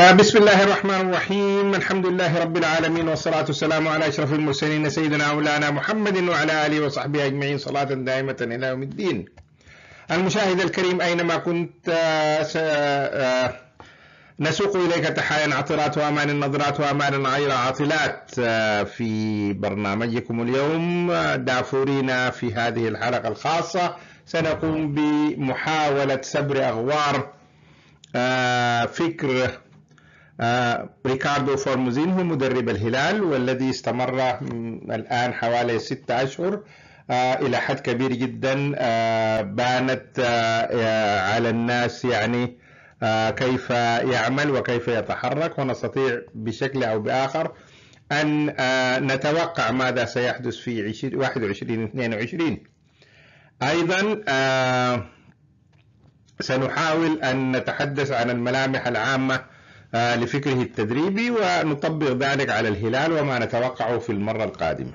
بسم الله الرحمن الرحيم. الحمد لله رب العالمين، والصلاة والسلام على أشرف المرسلين سيدنا مولانا محمد وعلى آله وصحبه أجمعين، صلاة دائمة إلى يوم الدين. المشاهد الكريم أينما كنت، نسوق إليك تحايا عطرات وأمان النظرات وأمان غير عاطلات في برنامجكم اليوم دافورين. في هذه الحلقة الخاصة سنقوم بمحاولة سبر أغوار فكر ريكاردو فورموزين، هو مدرب الهلال والذي استمر الآن حوالي 6 أشهر إلى حد كبير جدا. بانت على الناس يعني كيف يعمل وكيف يتحرك، ونستطيع بشكل أو بآخر أن نتوقع ماذا سيحدث في 21-22. أيضا سنحاول أن نتحدث عن الملامح العامة لفكره التدريبي ونطبق ذلك على الهلال وما نتوقعه في المرة القادمة.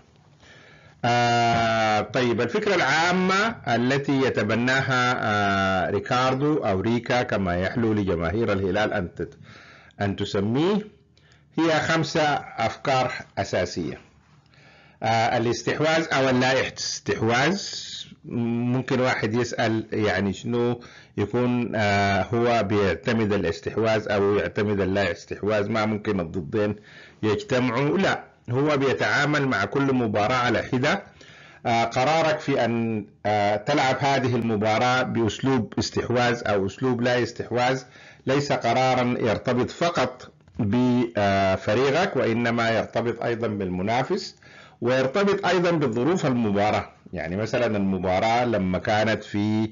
طيب، الفكرة العامة التي يتبناها ريكاردو أو ريكا كما يحلو لجماهير الهلال أن تسميه هي 5 أفكار أساسية. الاستحواذ أو اللا استحواذ. ممكن واحد يسأل يعني شنو يكون هو بيعتمد الاستحواذ أو يعتمد اللا استحواذ، ما ممكن الضدين يجتمعوا؟ لا، هو بيتعامل مع كل مباراة على حدة. قرارك في أن تلعب هذه المباراة بأسلوب استحواذ أو أسلوب لا استحواذ ليس قرارا يرتبط فقط بفريقك، وإنما يرتبط أيضا بالمنافس ويرتبط أيضا بظروف المباراة. يعني مثلا المباراة لما كانت في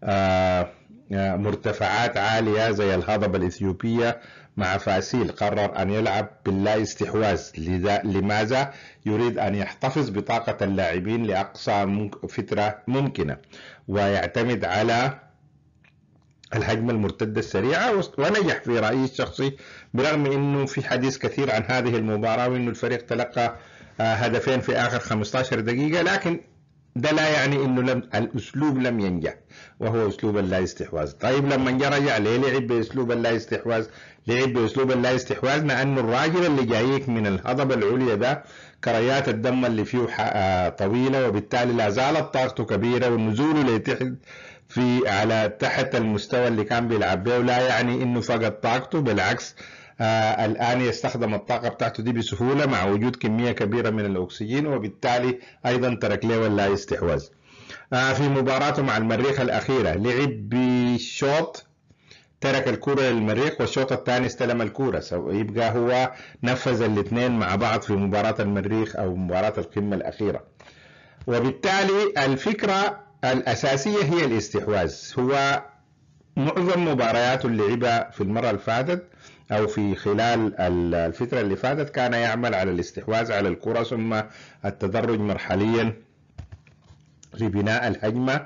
مرتفعات عالية زي الهضبة الإثيوبية مع فاسيل، قرر أن يلعب باللا استحواذ. لماذا؟ يريد أن يحتفظ بطاقة اللاعبين لأقصى فترة ممكنة ويعتمد على الهجمة المرتدة السريعة، ونجح في رأيي الشخصي برغم أنه في حديث كثير عن هذه المباراة وأنه الفريق تلقى هدفين في آخر 15 دقيقة، لكن ده لا يعني انه الاسلوب لم ينجح، وهو اسلوب اللا استحواذ. طيب لما رجع ليه لعب باسلوب اللا استحواذ؟ لعب باسلوب اللا استحواذ لانه الراجل اللي جايك من الهضبة العليا ده كريات الدم اللي فيه طويلة، وبالتالي لا زالت طاقته كبيرة، والنزول لتحت على تحت المستوى اللي كان بيلعب به لا يعني انه فقد طاقته، بالعكس الآن يستخدم الطاقة بتاعته دي بسهولة مع وجود كمية كبيرة من الأكسجين، وبالتالي أيضا ترك له اللا استحواذ. في مباراته مع المريخ الأخيرة لعب بشوط ترك الكرة للمريخ، والشوط الثاني استلم الكرة، يبقى هو نفذ الاثنين مع بعض في مباراة المريخ أو مباراة القمة الأخيرة. وبالتالي الفكرة الأساسية هي الاستحواذ. هو معظم مبارياته اللي لعبها في المرة اللي فاتت أو في خلال الفترة اللي فاتت كان يعمل على الاستحواذ على الكرة ثم التدرج مرحليا لبناء الهجمة،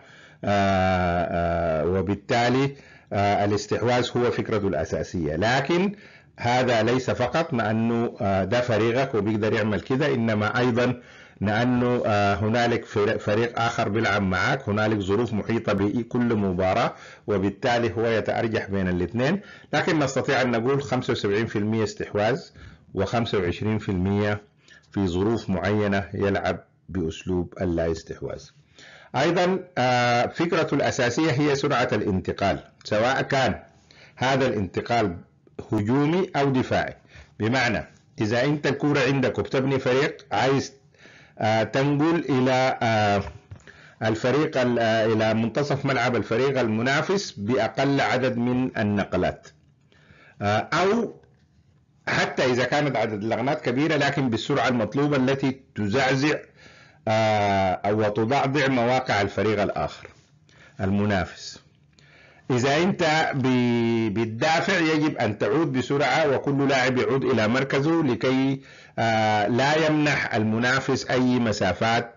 وبالتالي الاستحواذ هو فكرته الأساسية. لكن هذا ليس فقط لأنه ده فريقك وبيقدر يعمل كده، إنما أيضا لأنه هنالك فريق آخر بيلعب معك، هنالك ظروف محيطة بكل مباراة، وبالتالي هو يتأرجح بين الاثنين. لكن نستطيع أن نقول 75% استحواذ و25% في ظروف معينة يلعب بأسلوب اللا استحواذ. أيضا فكرته الأساسية هي سرعة الانتقال، سواء كان هذا الانتقال هجومي أو دفاعي. بمعنى إذا أنت الكرة عندك وبتبني فريق، عايز تنقل إلى الفريق إلى منتصف ملعب الفريق المنافس بأقل عدد من النقلات، أو حتى إذا كانت عدد اللغنات كبيرة لكن بالسرعة المطلوبة التي تزعزع أو تضعضع مواقع الفريق الآخر المنافس. إذا أنت بالدافع يجب أن تعود بسرعة، وكل لاعب يعود إلى مركزه لكي لا يمنح المنافس أي مسافات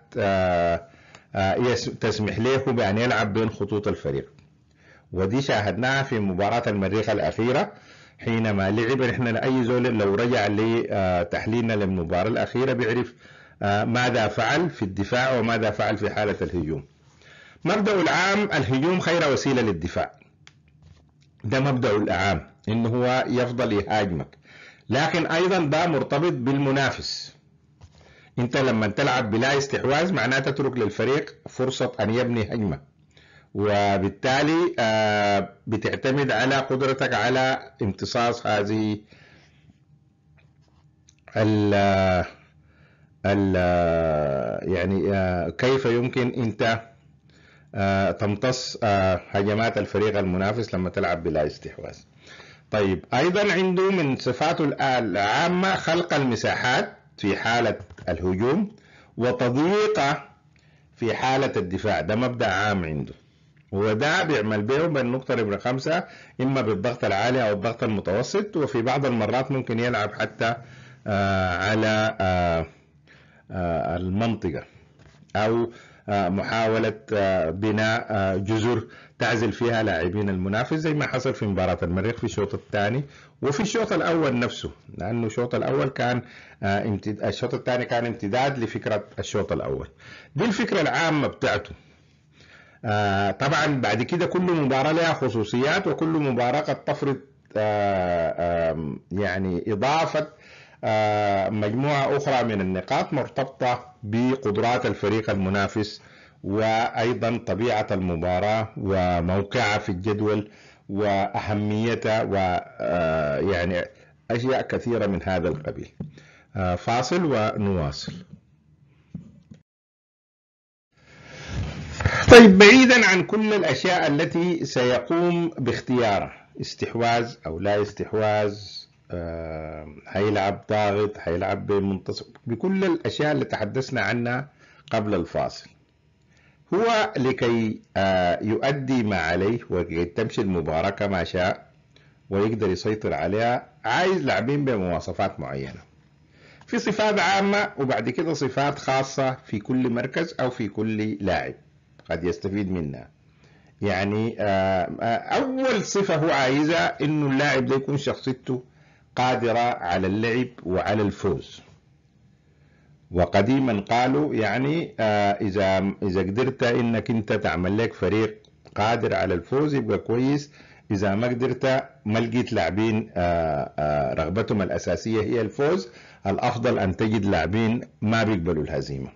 تسمح له بأن يلعب بين خطوط الفريق. ودي شاهدناها في مباراة المريخ الأخيرة حينما لعب. نحن أي زول لو رجع لتحليلنا للمباراة الأخيرة بيعرف ماذا فعل في الدفاع وماذا فعل في حالة الهجوم. مبدأ العام: الهجوم خير وسيلة للدفاع، ده مبدأ العام. انه هو يفضل يهاجمك، لكن ايضا ده مرتبط بالمنافس. انت لما تلعب بلا استحواذ معناه تترك للفريق فرصة ان يبني هجمة، وبالتالي بتعتمد على قدرتك على امتصاص هذه ال ال يعني كيف يمكن انت تمتص هجمات الفريق المنافس لما تلعب بلا استحواذ. طيب ايضا عنده من صفاته العامة خلق المساحات في حالة الهجوم وتضييقها في حالة الدفاع. ده مبدأ عام عنده، وده بيعمل به بالنقطة رقم 5 إما بالضغط العالي أو الضغط المتوسط، وفي بعض المرات ممكن يلعب حتى على المنطقة أو محاولة بناء جزر تعزل فيها لاعبين المنافس، زي ما حصل في مباراة المريخ في الشوط الثاني وفي الشوط الأول نفسه، لأنه الشوط الأول كان الشوط الثاني كان امتداد لفكرة الشوط الأول. دي الفكرة العامة بتاعته. طبعا بعد كده كل مباراة لها خصوصيات، وكل مباراة قد تفرض يعني إضافة مجموعة أخرى من النقاط مرتبطة بقدرات الفريق المنافس، وأيضا طبيعة المباراة وموقعها في الجدول وأهميتها ويعني أشياء كثيرة من هذا القبيل. فاصل ونواصل. طيب بعيدا عن كل الأشياء التي سيقوم باختيارها، استحواذ أو لا استحواذ، هيلعب ضاغط، هيلعب بمنتصف، بكل الأشياء اللي تحدثنا عنها قبل الفاصل، هو لكي يؤدي ما عليه وكي تمشي المباراة كما شاء ويقدر يسيطر عليها، عايز لاعبين بمواصفات معينة، في صفات عامة وبعد كده صفات خاصة في كل مركز أو في كل لاعب قد يستفيد منها. يعني أول صفة هو عايزها إنه اللاعب ده يكون شخصيته قادرة على اللعب وعلى الفوز. وقديما قالوا يعني إذا قدرت إنك أنت تعمل لك فريق قادر على الفوز يبقى كويس، إذا ما قدرت ما لقيت لاعبين رغبتهم الأساسية هي الفوز، الأفضل أن تجد لاعبين ما بيقبلوا الهزيمة.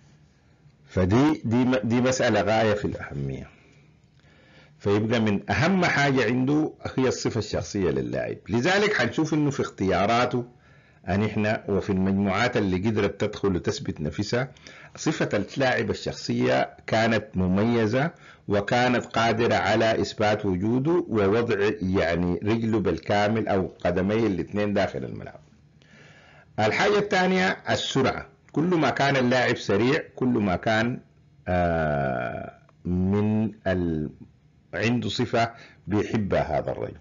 فدي مسألة غاية في الأهمية. فيبقى من أهم حاجة عنده هي الصفة الشخصية للاعب. لذلك حنشوف إنه في اختياراته أن إحنا وفي المجموعات اللي قدرت تدخل وتثبت نفسها، صفة اللاعب الشخصية كانت مميزة وكانت قادرة على إثبات وجوده ووضع يعني رجله بالكامل أو قدميه الاثنين داخل الملعب. الحاجة الثانية السرعة. كل ما كان اللاعب سريع كل ما كان عنده صفة بيحبها هذا الرجل.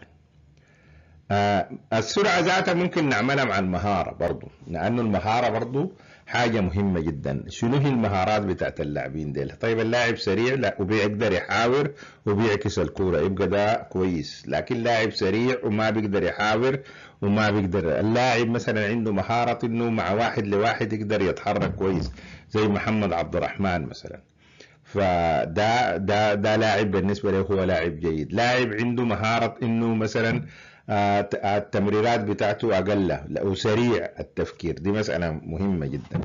السرعة ذاتها ممكن نعملها مع المهارة برضو، لأنه المهارة برضو حاجة مهمة جدا. شنو هي المهارات بتاعت اللاعبين ديل؟ طيب اللاعب سريع لا وبيقدر يحاور وبيعكس الكورة يبقى ده كويس، لكن لاعب سريع وما بيقدر يحاور وما بيقدر. اللاعب مثلا عنده مهارة انه مع واحد لواحد يقدر يتحرك كويس زي محمد عبد الرحمن مثلا، فده لاعب بالنسبة له هو لاعب جيد. لاعب عنده مهارة انه مثلا التمريرات بتاعته أقل وسريع التفكير، دي مسألة مهمة جدا.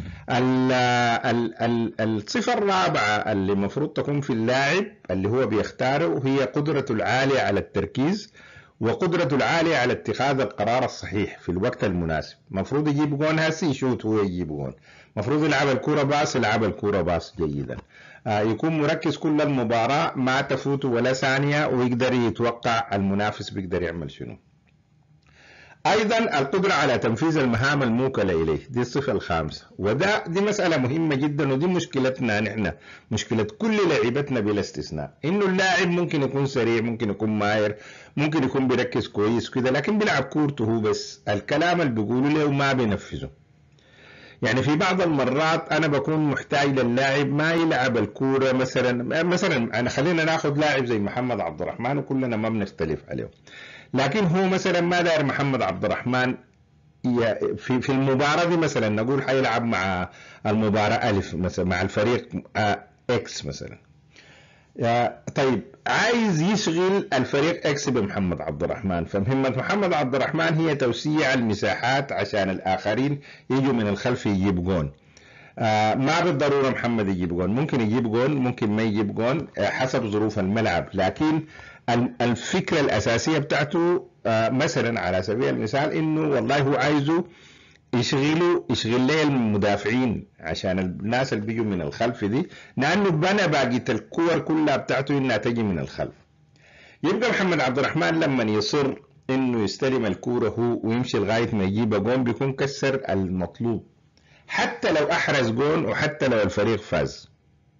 الصفة الرابعة اللي مفروض تكون في اللاعب اللي هو بيختاره هي قدرته العالية على التركيز وقدرته العالية على اتخاذ القرار الصحيح في الوقت المناسب. مفروض يجيب جون هسي يشوت هو يجيب جون، مفروض يلعب الكرة باص يلعب الكرة باص جيدا، يكون مركز كل المباراة ما تفوته ولا ثانية ويقدر يتوقع المنافس بيقدر يعمل شنو. أيضا القدرة على تنفيذ المهام الموكلة إليه، دي الصفة الخامسة، دي مسألة مهمة جدا، ودي مشكلتنا نحن، مشكلة كل لاعبتنا بلا استثناء، إنه اللاعب ممكن يكون سريع ممكن يكون ماهر ممكن يكون بيركز كويس كده، لكن بيلعب كورته هو بس، الكلام اللي بيقوله له ما بينفذه. يعني في بعض المرات أنا بكون محتاج للاعب ما يلعب الكورة مثلا أنا خلينا ناخذ لاعب زي محمد عبد الرحمن وكلنا ما بنختلف عليه، لكن هو مثلا ما داير محمد عبد الرحمن في المباراة دي مثلا نقول حيلعب مع المباراة ألف مثلا مع الفريق إكس مثلا، طيب عايز يشغل الفريق اكس بمحمد عبد الرحمن، فمهمة محمد عبد الرحمن هي توسيع المساحات عشان الآخرين يجوا من الخلف يجيب جون. ما بالضرورة محمد يجيب جون، ممكن يجيب جون ممكن ما يجيب جون حسب ظروف الملعب، لكن الفكرة الأساسية بتاعته مثلا على سبيل المثال إنه والله هو عايزه يشغل لي المدافعين عشان الناس اللي بيجوا من الخلف دي، لأنه بنى باقي الكور كلها بتاعته إنها تجي من الخلف. يبقى محمد عبد الرحمن لما يصر إنه يستلم الكورة هو ويمشي لغاية ما يجيب جون بيكون كسر المطلوب، حتى لو أحرز جون وحتى لو الفريق فاز.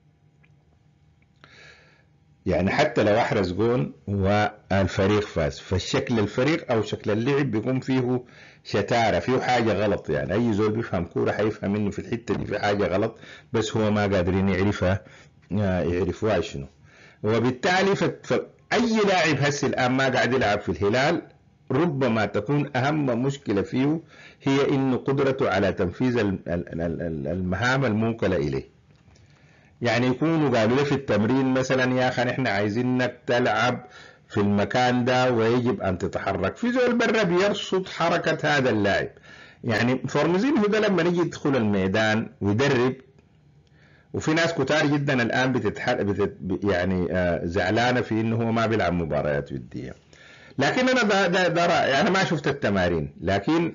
يعني حتى لو أحرز جون والفريق فاز، فالشكل الفريق أو شكل اللعب بيكون فيه شتارة، فيه حاجة غلط. يعني أي زول بيفهم كورة حيفهم إنه في الحتة دي في حاجة غلط، بس هو ما قادرين يعرفوها شنو. وبالتالي أي لاعب هسه الآن ما قاعد يلعب في الهلال ربما تكون أهم مشكلة فيه هي إنه قدرته على تنفيذ المهام الموكلة إليه. يعني يكونوا قالوا له في التمرين مثلا يا أخي نحن عايزينك تلعب في المكان ده ويجب أن تتحرك، في زول برا بيرصد حركة هذا اللاعب. يعني فورموزينهو ده لما يجي يدخل الميدان ويدرب، وفي ناس كتار جدا الآن يعني زعلانة في إنه هو ما بيلعب مباريات ودية. لكن أنا رأي، أنا ما شفت التمارين، لكن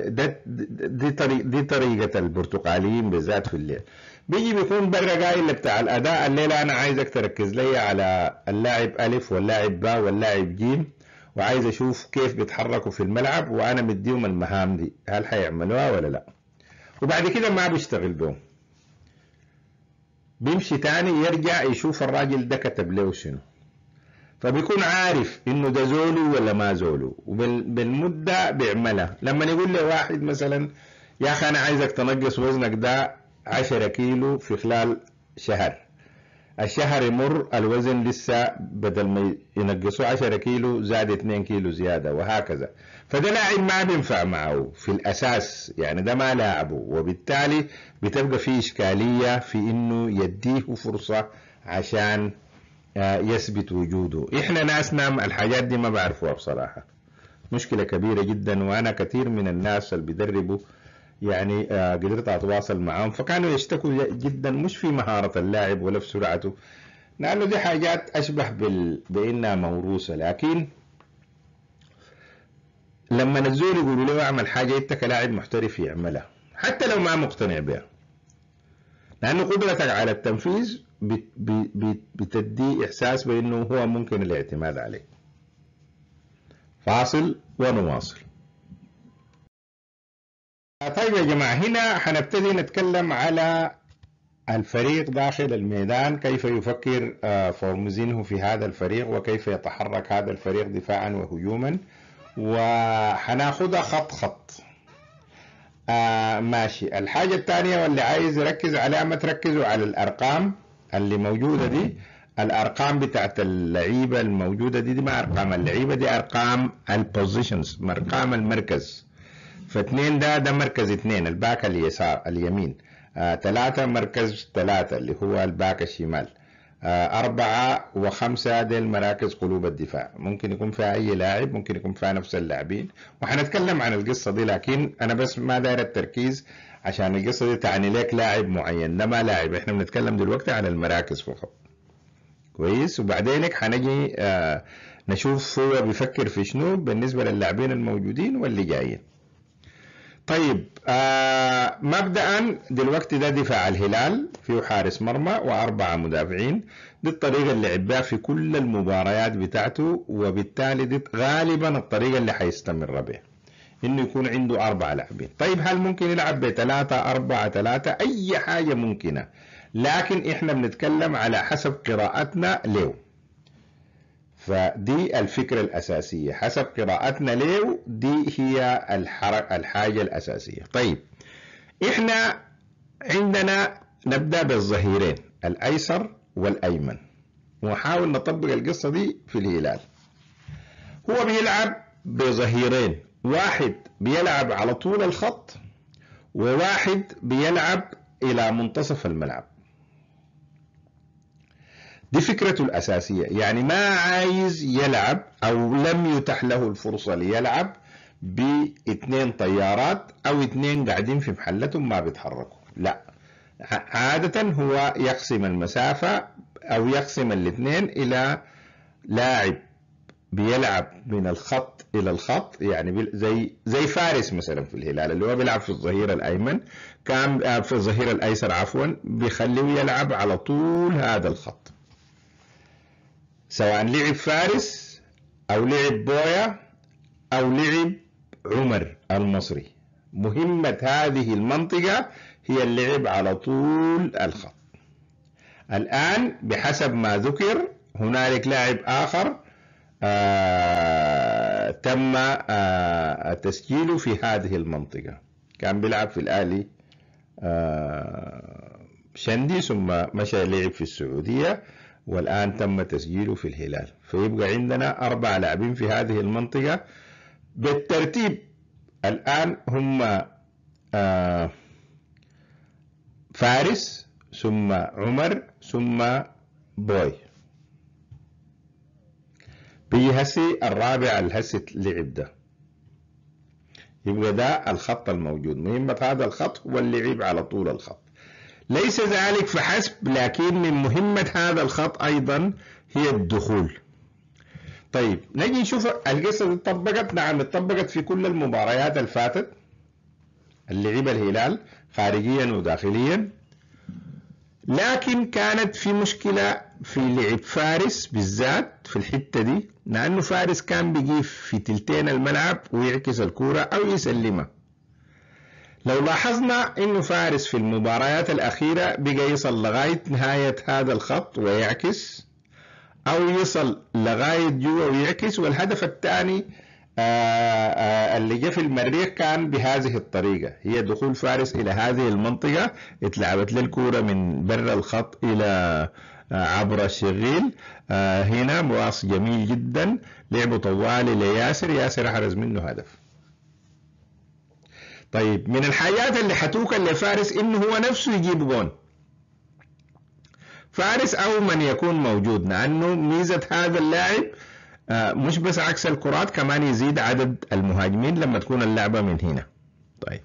دي طريقة البرتقاليين بالذات في الليل. بيجي بيكون برا قايل بتاع الأداء الليلة أنا عايزك تركز لي على اللاعب ألف واللاعب باء واللاعب جيم، وعايز أشوف كيف بيتحركوا في الملعب وأنا مديهم المهام دي هل حيعملوها ولا لا. وبعد كده ما بيشتغل بهم، بيمشي تاني يرجع يشوف الراجل ده كتب له شنو، فبيكون عارف انه ده زولو ولا ما زولو، وبالمدة بيعملها. لما يقول له واحد مثلا يا اخي انا عايزك تنقص وزنك ده 10 كيلو في خلال شهر، الشهر يمر الوزن لسه بدل ما ينقصوا 10 كيلو زاد 2 كيلو زيادة وهكذا، فده لاعب ما بينفع معه في الأساس، يعني ده ما لاعبه، وبالتالي بتبقى فيه إشكالية في إنه يديه فرصة عشان يثبت وجوده. إحنا ناسنا الحاجات دي ما بعرفوها بصراحة، مشكلة كبيرة جدا. وأنا كثير من الناس اللي بيدربوا يعني قدرت أتواصل معهم فكانوا يشتكوا جدا مش في مهارة اللاعب ولا في سرعته، لأنه دي حاجات أشبه بأنها موروثة. لكن لما نزول يقولوا له اعمل حاجة أنت كلاعب محترف يعملها حتى لو ما مقتنع بها، لأنه قدرتك على التنفيذ بتدي إحساس بأنه هو ممكن الاعتماد عليه. فاصل ونواصل. طيب يا جماعة، هنا حنبتدي نتكلم على الفريق داخل الميدان، كيف يفكر فورموزينهو في هذا الفريق وكيف يتحرك هذا الفريق دفاعا وهجوما، وحناخدها خط خط. ماشي. الحاجة الثانية واللي عايز يركز عليها، ما تركزوا على الأرقام اللي موجودة دي، الأرقام بتاعت اللعيبة الموجودة دي ما أرقام اللعيبة، دي أرقام البوزيشنز، أرقام المركز. فاثنين ده مركز 2 الباك اليسار اليمين، 3 مركز 3 اللي هو الباك الشمال، 4 و5 دي المراكز قلوب الدفاع. ممكن يكون فيها أي لاعب، ممكن يكون فيها نفس اللاعبين، وحنتكلم عن القصة دي، لكن أنا بس ما داير التركيز عشان القصة دي تعني لك لاعب معين، ده ما لاعب، احنا بنتكلم دلوقتي عن المراكز فقط. كويس. وبعدينك حنجي نشوف هو بيفكر في شنو بالنسبة للاعبين الموجودين واللي جايين. طيب مبدئا دلوقتي ده دفاع الهلال، فيه حارس مرمى و4 مدافعين. دي الطريقة اللي لعب بها في كل المباريات بتاعته، وبالتالي دي غالبا الطريقة اللي حيستمر بها، انه يكون عنده 4 لاعبين. طيب هل ممكن يلعب ب3-4-3؟ اي حاجة ممكنة، لكن احنا بنتكلم على حسب قراءتنا له. فدي الفكرة الأساسية، حسب قراءتنا له دي هي الحاجة الأساسية. طيب إحنا عندنا نبدأ بالظهيرين الأيسر والأيمن، ونحاول نطبق القصة دي في الهلال. هو بيلعب بظهيرين، واحد بيلعب على طول الخط وواحد بيلعب إلى منتصف الملعب. دي فكرته الأساسية، يعني ما عايز يلعب أو لم يتح له الفرصة ليلعب باثنين طيارات أو اثنين قاعدين في محلتهم ما بيتحركوا، لا، عادة هو يقسم المسافة أو يقسم الاثنين إلى لاعب بيلعب من الخط إلى الخط، يعني زي فارس مثلا في الهلال اللي هو بيلعب في الظهير الأيمن، كان في الظهير الأيسر عفوا، بيخليه يلعب على طول هذا الخط، سواء لعب فارس أو لعب بويا أو لعب عمر المصري. مهمة هذه المنطقة هي اللعب على طول الخط. الآن بحسب ما ذكر هنالك لاعب آخر تم تسجيله في هذه المنطقة، كان بيلعب في الأهلي شندي ثم مشى لعب في السعودية والآن تم تسجيله في الهلال، فيبقى عندنا 4 لاعبين في هذه المنطقة بالترتيب. الآن هم فارس ثم عمر ثم بوي. بيجي هسي الرابع الهسي لعب ده، يبقى ده الخط الموجود. مهمة هذا الخط هو اللعب على طول الخط. ليس ذلك فحسب، لكن من مهمة هذا الخط أيضا هي الدخول. طيب نجي نشوف القصة دي طبقت، نعم اتطبقت في كل المباريات الفاتت اللي لعب الهلال خارجيا وداخليا، لكن كانت في مشكلة في لعب فارس بالذات في الحتة دي، لأنه فارس كان بيجي في تلتين الملعب ويعكس الكورة أو يسلمها. لو لاحظنا إنه فارس في المباريات الأخيرة بقى يصل لغاية نهاية هذا الخط ويعكس، أو يصل لغاية جوا ويعكس، والهدف الثاني اللي جاء في المريخ كان بهذه الطريقة، هي دخول فارس إلى هذه المنطقة، اتلعبت للكورة من برا الخط إلى عبر الشغيل، هنا مواص جميل جدا، لعبوا طوالي لياسر، ياسر حرز منه هدف. طيب من الحاجات اللي حتوكل لفارس إنه هو نفسه يجيب جون، فارس أو من يكون موجود، لأنه ميزة هذا اللاعب مش بس عكس الكرات، كمان يزيد عدد المهاجمين لما تكون اللعبة من هنا. طيب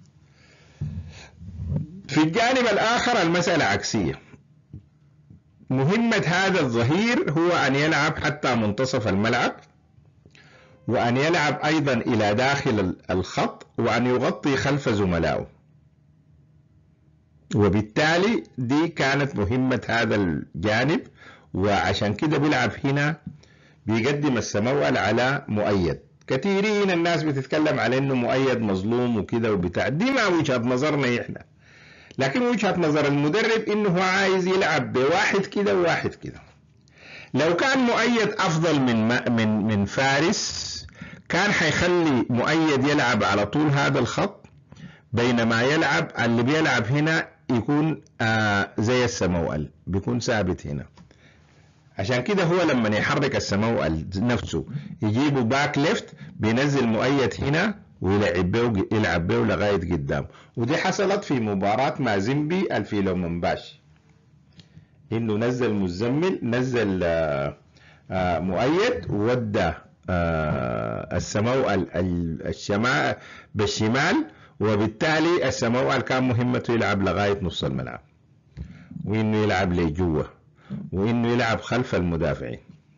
في الجانب الآخر المسألة عكسية، مهمة هذا الظهير هو أن يلعب حتى منتصف الملعب، وأن يلعب أيضا إلى داخل الخط، وأن يغطي خلف زملائه، وبالتالي دي كانت مهمة هذا الجانب، وعشان كده بيلعب هنا بيقدم السموأل على مؤيد. كثيرين الناس بتتكلم على انه مؤيد مظلوم وكده وبتاع، دي ما وجهة نظرنا احنا، لكن وجهة نظر المدرب انه هو عايز يلعب بواحد كده وواحد كده. لو كان مؤيد افضل من فارس كان حيخلي مؤيد يلعب على طول هذا الخط، بينما يلعب اللي بيلعب هنا يكون زي السموأل بيكون ثابت هنا. عشان كده هو لما يحرك السموأل نفسه يجيبه باك ليفت، بينزل مؤيد هنا ويلعب به لغاية قدام. ودي حصلت في مباراة مازيمبي الفيلومنباش، انه نزل مزمل، نزل مؤيد وودى السموأل الشمال بالشمال، وبالتالي السموأل كان مهمته يلعب لغاية نص الملعب، وانه يلعب لجوه، وانه يلعب خلف المدافعين.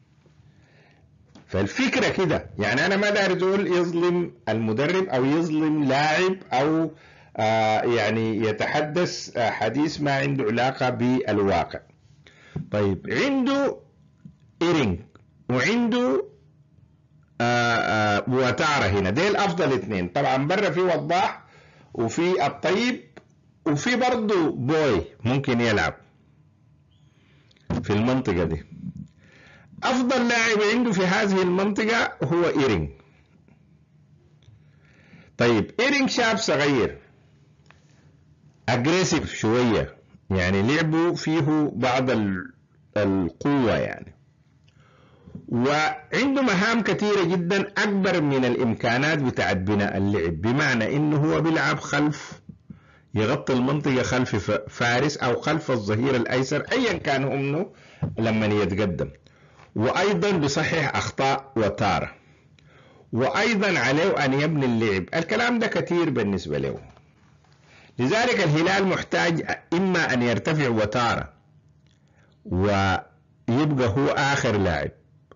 فالفكرة كده، يعني انا ما داير اقول يظلم المدرب او يظلم لاعب او يعني يتحدث حديث ما عنده علاقة بالواقع. طيب عنده إيرينج وعنده بواتارا هنا، دي الافضل اثنين. طبعا برا في وضاح وفي الطيب وفي برضه بوي ممكن يلعب في المنطقة دي. افضل لاعب عنده في هذه المنطقة هو إيرينج. طيب إيرينج شاب صغير اجريسيف شوية، يعني لعبه فيه بعض القوة يعني، وعنده مهام كثيرة جدا أكبر من الإمكانات بتاعت بناء اللعب، بمعنى إنه هو بيلعب خلف يغطي المنطقة خلف فارس أو خلف الظهير الأيسر أيا كان هو منه لما يتقدم. وأيضا بصحح أخطاء وتارة، وأيضا عليه أن يبني اللعب. الكلام ده كثير بالنسبة له. لذلك الهلال محتاج إما أن يرتفع وتارة ويبقى هو آخر لاعب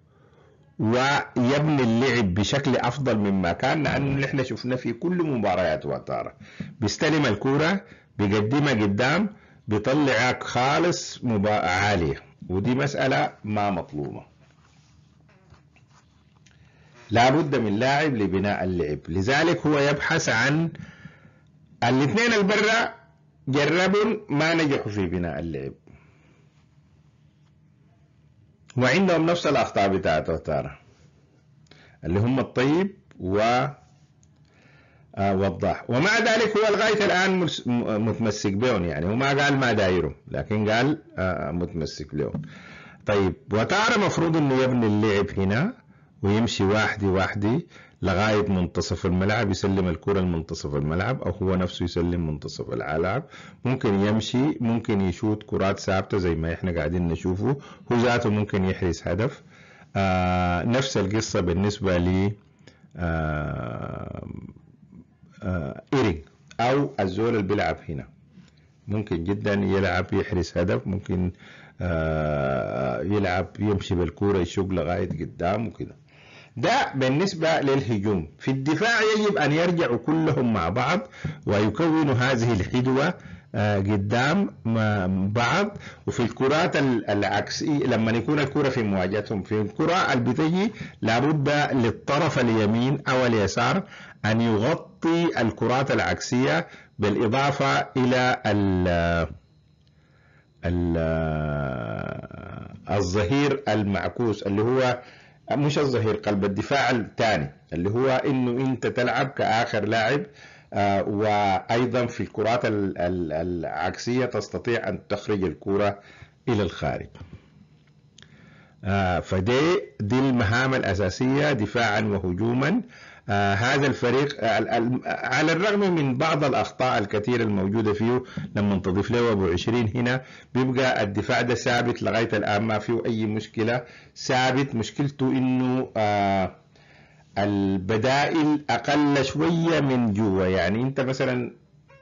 ويبني اللعب بشكل أفضل مما كان، لأنه نحن شفنا في كل مباريات وتارة بيستلم الكرة بيقدمها قدام بيطلعك خالص عالية، ودي مسألة ما مطلوبة. لا بد من لاعب لبناء اللعب. لذلك هو يبحث عن الاثنين البرة جربوا ما نجحوا في بناء اللعب، وعندهم نفس الأخطاء بتاعته تارة اللي هم الطيب والضاح. ومع ذلك هو لغاية الآن متمسك بهم، يعني هو ما قال ما دايره لكن قال متمسك بهم. طيب وتارة مفروض انه يبني اللعب هنا ويمشي واحدة لغاية منتصف الملعب، يسلم الكرة لمنتصف الملعب أو هو نفسه يسلم منتصف الملعب. ممكن يمشي، ممكن يشوت كرات ثابتة زي ما احنا قاعدين نشوفه، هو ذاته ممكن يحرز هدف. نفس القصة بالنسبة ل إيرينج أو الزول اللي بيلعب هنا، ممكن جدا يلعب يحرز هدف، ممكن يلعب يمشي بالكرة يشوق لغاية قدام وكده. ده بالنسبة للهجوم. في الدفاع يجب أن يرجعوا كلهم مع بعض ويكونوا هذه الحدوة قدام بعض. وفي الكرات العكسية لما يكون الكرة في مواجهتهم في الكرة اللي بتجي لابد للطرف اليمين أو اليسار أن يغطي الكرات العكسية، بالإضافة إلى الظهير المعكوس اللي هو مش الظهير، قلب الدفاع الثاني اللي هو انه انت تلعب كآخر لاعب. وايضا في الكرات العكسية تستطيع ان تخرج الكرة الى الخارج. فدي المهام الاساسية دفاعا وهجوما. هذا الفريق على الرغم من بعض الأخطاء الكثيرة الموجودة فيه، لما تضيف له أبو 20 هنا بيبقى الدفاع ده ثابت لغاية الآن ما فيه أي مشكلة، ثابت. مشكلته إنه البدائل أقل شوية من جوا. يعني أنت مثلا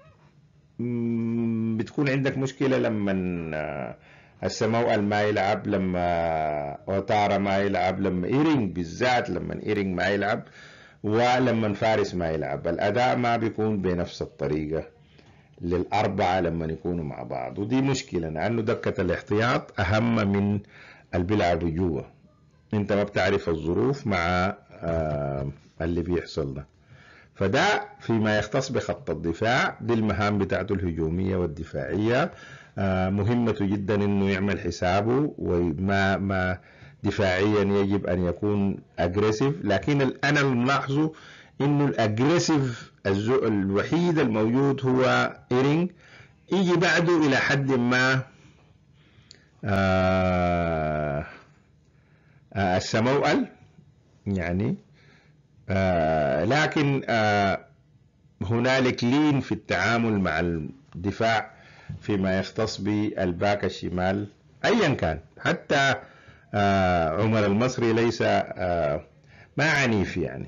بتكون عندك مشكلة لما السموأل ما يلعب، لما أوتارا ما يلعب، لما إيرينج بالذات لما إيرينج ما يلعب، ولما فارس ما يلعب، الأداء ما بيكون بنفس الطريقة للأربعة لما يكونوا مع بعض. ودي مشكلة لأنه دكة الاحتياط أهم من اللي بيلعبوا جوا. أنت ما بتعرف الظروف مع اللي بيحصل ده. فده فيما يختص بخط الدفاع. دي المهام بتاعته الهجومية والدفاعية. مهمته جدا انه يعمل حسابه، وما دفاعيا يجب ان يكون اجريسيف. لكن انا ملاحظه انه الاجريسيف الوحيد الموجود هو إيرينج، يجي بعده الى حد ما السموأل يعني. لكن هنالك لين في التعامل مع الدفاع فيما يختص بالباك الشمال ايا كان. حتى عمر المصري ليس ما عنيف يعني،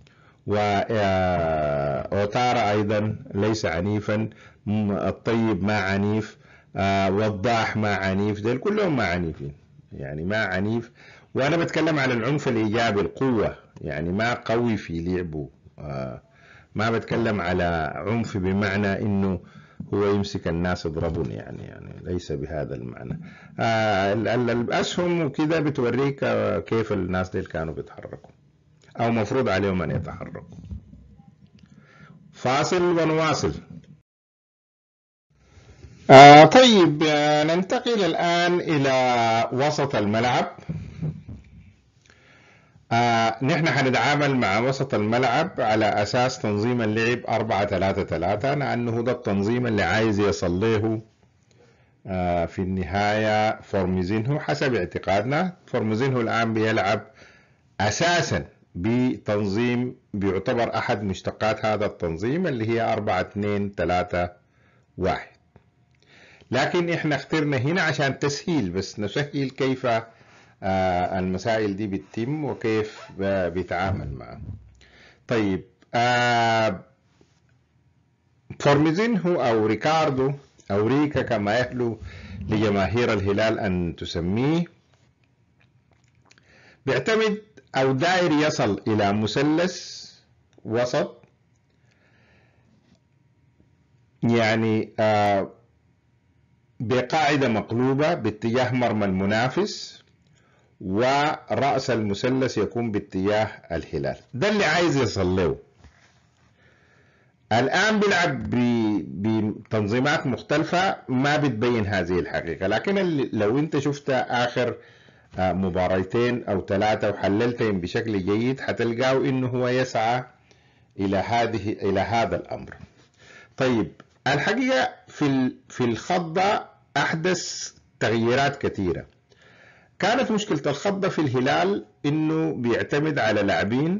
وأوتارا ايضا ليس عنيفا، الطيب ما عنيف، وضاح ما عنيف، دول كلهم ما عنيفين يعني ما عنيف. وانا بتكلم على العنف الايجابي، القوة، يعني ما قوي في لعبه. ما بتكلم على عنف بمعنى انه هو يمسك الناس يضربهم، يعني ليس بهذا المعنى. الاسهم وكده بتوريك كيف الناس دي كانوا بيتحركوا او مفروض عليهم ان يتحركوا. فاصل ونواصل. طيب ننتقل الآن إلى وسط الملعب. نحن حنتعامل مع وسط الملعب على أساس تنظيم اللعب 4-3-3، لأنه ده التنظيم اللي عايز يصل له في النهاية فورميزينهو. حسب اعتقادنا فورميزينهو الآن بيلعب أساسا بتنظيم بيعتبر أحد مشتقات هذا التنظيم اللي هي 4-2-3-1. واحد. لكن احنا اخترنا هنا عشان تسهيل، بس نسهل كيف المسائل دي بتتم وكيف بيتعامل معها. طيب فورميزينهو أو ريكاردو أو ريكا كما يحلو لجماهير الهلال أن تسميه، بيعتمد أو داير يصل إلى مثلث وسط، يعني بقاعدة مقلوبة باتجاه مرمى المنافس، ورأس المثلث يكون باتجاه الهلال. ده اللي عايز يصل له. الآن بيلعب بتنظيمات مختلفة ما بتبين هذه الحقيقة، لكن لو انت شفت آخر مباريتين أو ثلاثة وحللتهم بشكل جيد حتلقاه إنه هو يسعى إلى هذا الأمر. طيب الحقيقة في الخضة أحدث تغييرات كثيرة. كانت مشكلة الخضة في الهلال إنه بيعتمد على لاعبين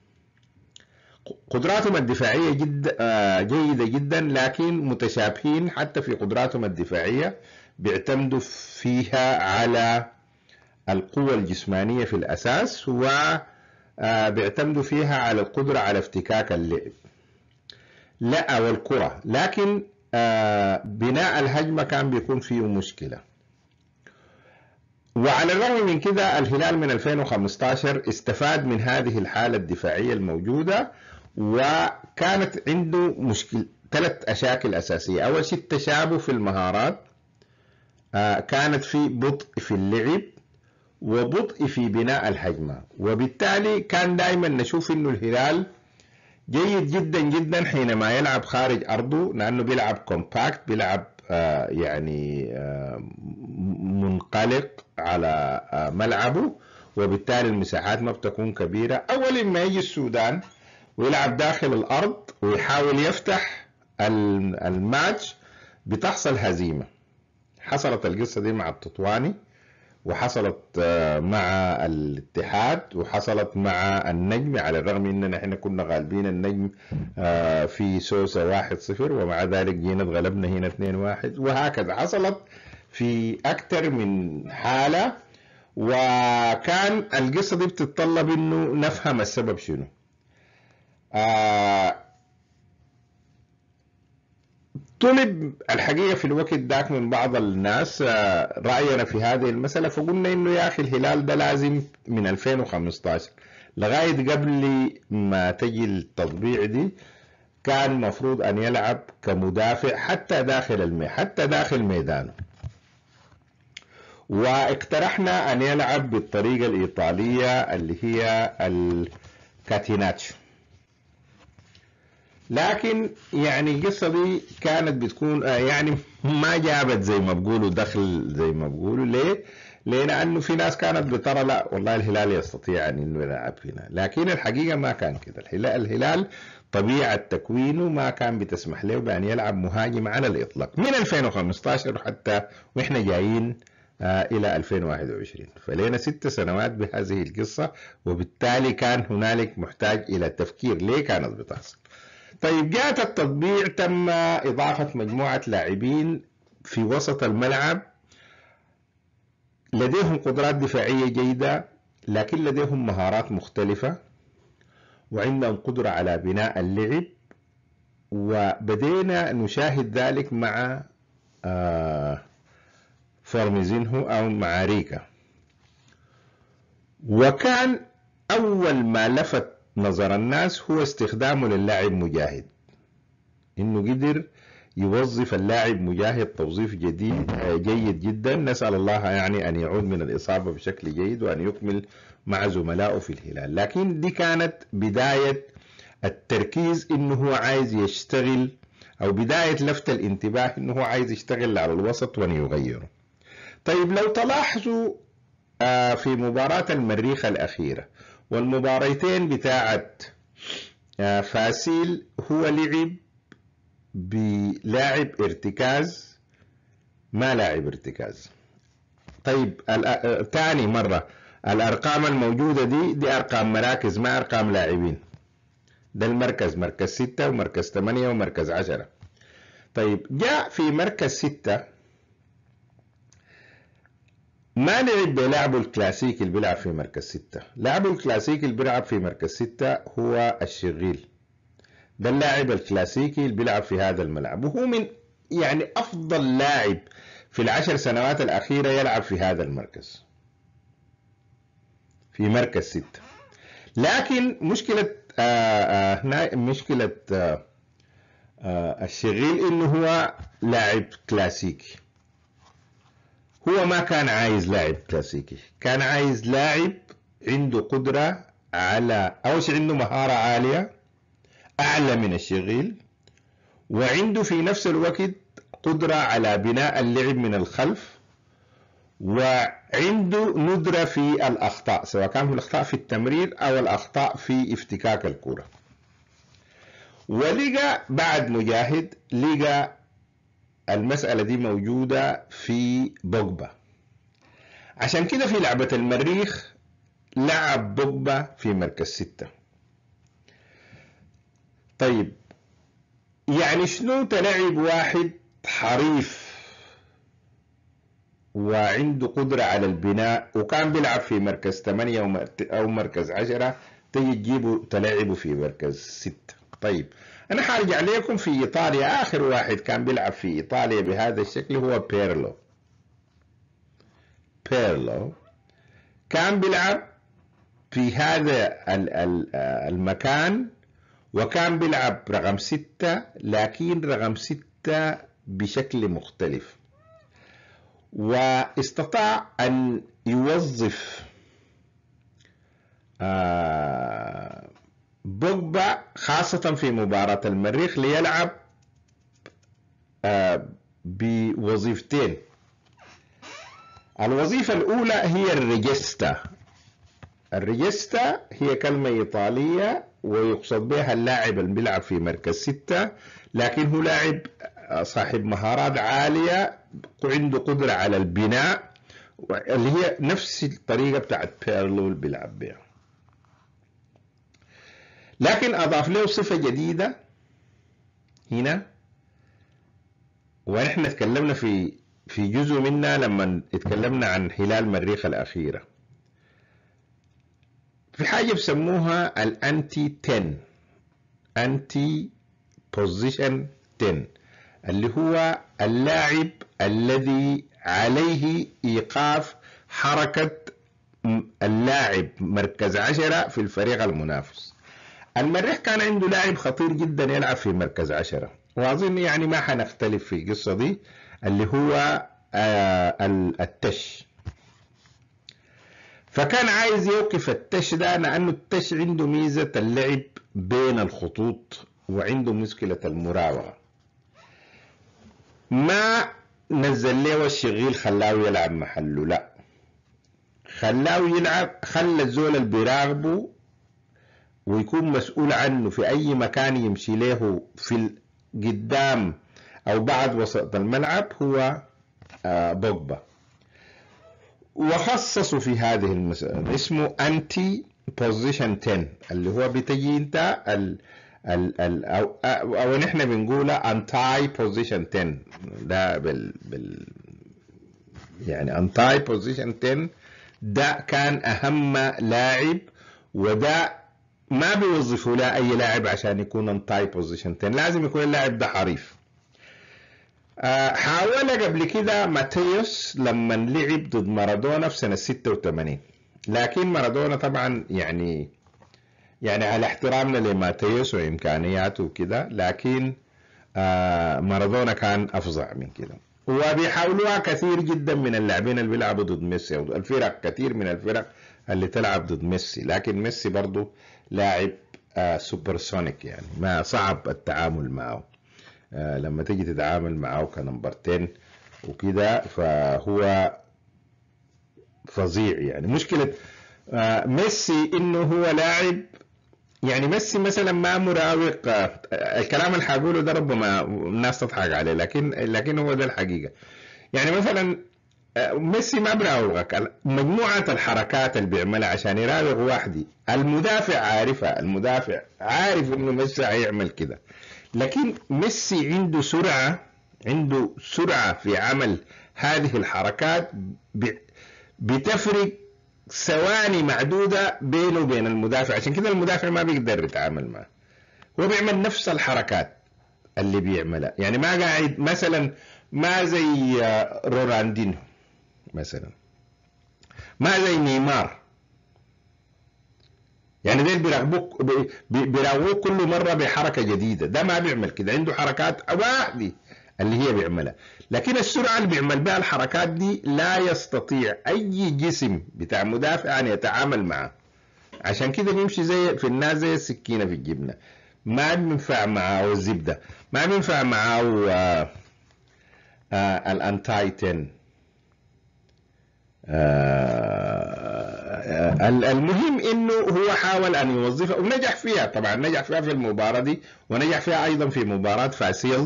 قدراتهم الدفاعية جيدة جدا، لكن متشابهين حتى في قدراتهم الدفاعية، بيعتمدوا فيها على القوة الجسمانية في الأساس، وبيعتمدوا فيها على القدرة على افتكاك اللعب لا والكرة، لكن بناء الهجمة كان بيكون فيه مشكلة. وعلى الرغم من كده الهلال من 2015 استفاد من هذه الحالة الدفاعية الموجودة، وكانت عنده ثلاث أشاكل أساسية. أول شيء التشابه في المهارات، كانت في بطء في اللعب وبطء في بناء الهجمة، وبالتالي كان دائما نشوف إنه الهلال جيد جدا جدا حينما يلعب خارج أرضه، لأنه بيلعب كومباكت، بيلعب يعني منقلق على ملعبه، وبالتالي المساحات ما بتكون كبيرة. أول ما يجي السودان ويلعب داخل الأرض ويحاول يفتح الماتش بتحصل هزيمة. حصلت القصة دي مع التطواني، وحصلت مع الاتحاد، وحصلت مع النجم، على الرغم اننا احنا كنا غالبين النجم في سوسة 1-0، ومع ذلك جينا اتغلبنا هنا 2-1، وهكذا حصلت في اكثر من حالة. وكان القصة دي بتتطلب انه نفهم السبب شنو. طلب الحقيقة في الوقت ذاك من بعض الناس رأينا في هذه المسألة، فقلنا إنه يا أخي الهلال ده لازم من 2015 لغاية قبل ما تجي التطبيع دي كان مفروض أن يلعب كمدافع حتى داخل ميدانه. واقترحنا أن يلعب بالطريقة الإيطالية اللي هي الكاتيناتشو، لكن يعني القصة دي كانت بتكون يعني ما جابت زي ما بقولوا دخل زي ما بقولوا. ليه؟ لأنه في ناس كانت بترى لا والله الهلال يستطيع أن يلعب هنا، لكن الحقيقة ما كان كده. الهلال طبيعة تكوينه ما كان بتسمح له بأن يلعب مهاجم على الإطلاق من 2015 حتى وإحنا جايين إلى 2021، فلينا 6 سنوات بهذه القصة، وبالتالي كان هنالك محتاج إلى تفكير ليه كانت بتحصل. طيب جاءت التطبيع، تم إضافة مجموعة لاعبين في وسط الملعب لديهم قدرات دفاعية جيدة، لكن لديهم مهارات مختلفة، وعندهم قدرة على بناء اللعب. وبدينا نشاهد ذلك مع فورميزينهو أو مع ريكا. وكان أول ما لفت نظر الناس هو استخدامه للاعب مجاهد، انه قدر يوظف اللاعب مجاهد توظيف جيد جدا. نسأل الله يعني ان يعود من الاصابة بشكل جيد وان يكمل مع زملائه في الهلال. لكن دي كانت بداية التركيز انه هو عايز يشتغل، او بداية لفت الانتباه انه هو عايز يشتغل على الوسط وان يغيره. طيب لو تلاحظوا في مباراة المريخ الأخيرة والمباريتين بتاعت فاسيل، هو لعب بلاعب ارتكاز ما لاعب ارتكاز. طيب تاني مرة الأرقام الموجودة دي أرقام مراكز ما أرقام لاعبين. ده المركز مركز 6 ومركز 8 ومركز 10. طيب جاء في مركز 6 ما لعب بلاعبه الكلاسيكي اللي بيلعب في مركز 6. لاعبه الكلاسيكي اللي بيلعب في مركز 6 هو الشغيل. ده اللاعب الكلاسيكي اللي بيلعب في هذا الملعب، وهو من يعني أفضل لاعب في ال10 سنوات الأخيرة يلعب في هذا المركز، في مركز 6. لكن مشكلة الشغيل إنه هو لاعب كلاسيكي. هو ما كان عايز لاعب كلاسيكي، كان عايز لاعب عنده قدرة على أول شيء عنده مهارة عالية أعلى من الشغيل، وعنده في نفس الوقت قدرة على بناء اللعب من الخلف، وعنده ندرة في الأخطاء، سواء كان في الأخطاء في التمرير أو الأخطاء في افتكاك الكرة. ولقى بعد مجاهد لقى المسألة دي موجودة في بوجبا، عشان كده في لعبة المريخ لعب بوجبا في مركز 6. طيب يعني شنو تلعب واحد حريف وعنده قدرة على البناء وكان بيلعب في مركز 8 أو مركز 10 تيجي تجيبه تلعبه في مركز 6؟ طيب أنا حارجع عليكم في إيطاليا، آخر واحد كان بيلعب في إيطاليا بهذا الشكل هو بيرلو. بيرلو كان بيلعب في هذا المكان، وكان بيلعب رقم 6، لكن رقم 6 بشكل مختلف، واستطاع أن يوظف بوجبا خاصة في مباراة المريخ ليلعب بوظيفتين. الوظيفة الأولى هي الريجستا. الريجستا هي كلمة إيطالية ويقصد بها اللاعب اللي بيلعب في مركز 6، لكن هو لاعب صاحب مهارات عالية وعنده قدرة على البناء، اللي هي نفس الطريقة بتاعت بيرلو اللي بيلعب بها. لكن أضاف له صفة جديدة هنا، ونحن تكلمنا في جزء منها لما اتكلمنا عن هلال مريخ الأخيرة. في حاجة بسموها الأنتي 10، أنتي بوزيشن 10، اللي هو اللاعب الذي عليه إيقاف حركة اللاعب مركز 10 في الفريق المنافس. المريخ كان عنده لاعب خطير جدا يلعب في مركز 10، وأظن يعني ما حنختلف في القصة دي، اللي هو التش. فكان عايز يوقف التش ده، لأنه التش عنده ميزة اللعب بين الخطوط وعنده مشكلة المراوغة. ما نزل له الشغيل خلاه يلعب محله، لا، خلاه يلعب، خلى الزول اللي بيراقبه ويكون مسؤول عنه في أي مكان يمشي له في قدام أو بعد وسط الملعب هو بوجبا. وخصصوا في هذه المسألة اسمه أنتي بوزيشن 10، اللي هو بتجي انت أو نحن بنقوله أنتاي بوزيشن 10. ده يعني أنتاي بوزيشن 10 ده كان أهم لاعب، وده ما بيوظفوا له أي لاعب عشان يكون أنتاي بوزيشن 10، لازم يكون اللاعب ده حريف. حاول قبل كده ماتيوس لما لعب ضد مارادونا في سنة 86، لكن مارادونا طبعا يعني على احترامنا لماتيوس وإمكانياته وكده، لكن مارادونا كان أفظع من كده. وبيحاولوها كثير جدا من اللاعبين اللي بيلعبوا ضد ميسي، أو الفرق كثير من الفرق اللي تلعب ضد ميسي، لكن ميسي برضو لاعب سوبرسونيك، يعني ما صعب التعامل معه. لما تيجي تتعامل معه كنمبر 10 وكده فهو فظيع. يعني مشكلة ميسي انه هو لاعب، يعني ميسي مثلا ما مراوغ. الكلام اللي حقوله ده ربما الناس تضحك عليه، لكن هو ده الحقيقة. يعني مثلا ميسي ما بيراوغك، مجموعة الحركات اللي بيعملها عشان يراوغ واحدي المدافع عارفها، المدافع عارف انه ميسي هيعمل كده، لكن ميسي عنده سرعة في عمل هذه الحركات بتفرق ثواني معدودة بينه وبين المدافع، عشان كده المدافع ما بيقدر يتعامل معه. هو بيعمل نفس الحركات اللي بيعملها، يعني ما قاعد مثلا ما زي روراندينو مثلا، ما زي نيمار، يعني ديل بيراقبوك كل مرة بحركة جديدة. ده ما بيعمل كده، عنده حركات واحدة اللي هي بيعملها، لكن السرعة اللي بيعمل بها الحركات دي لا يستطيع أي جسم بتاع مدافع أن يتعامل معه. عشان كده بيمشي زي في الناس زي السكينة في الجبنة، ما بينفع معه الزبدة، ما بينفع معه الانتايتن. المهم انه هو حاول ان يوظفها ونجح فيها، طبعا نجح فيها في المباراة دي، ونجح فيها ايضا في مباراة فاسيل.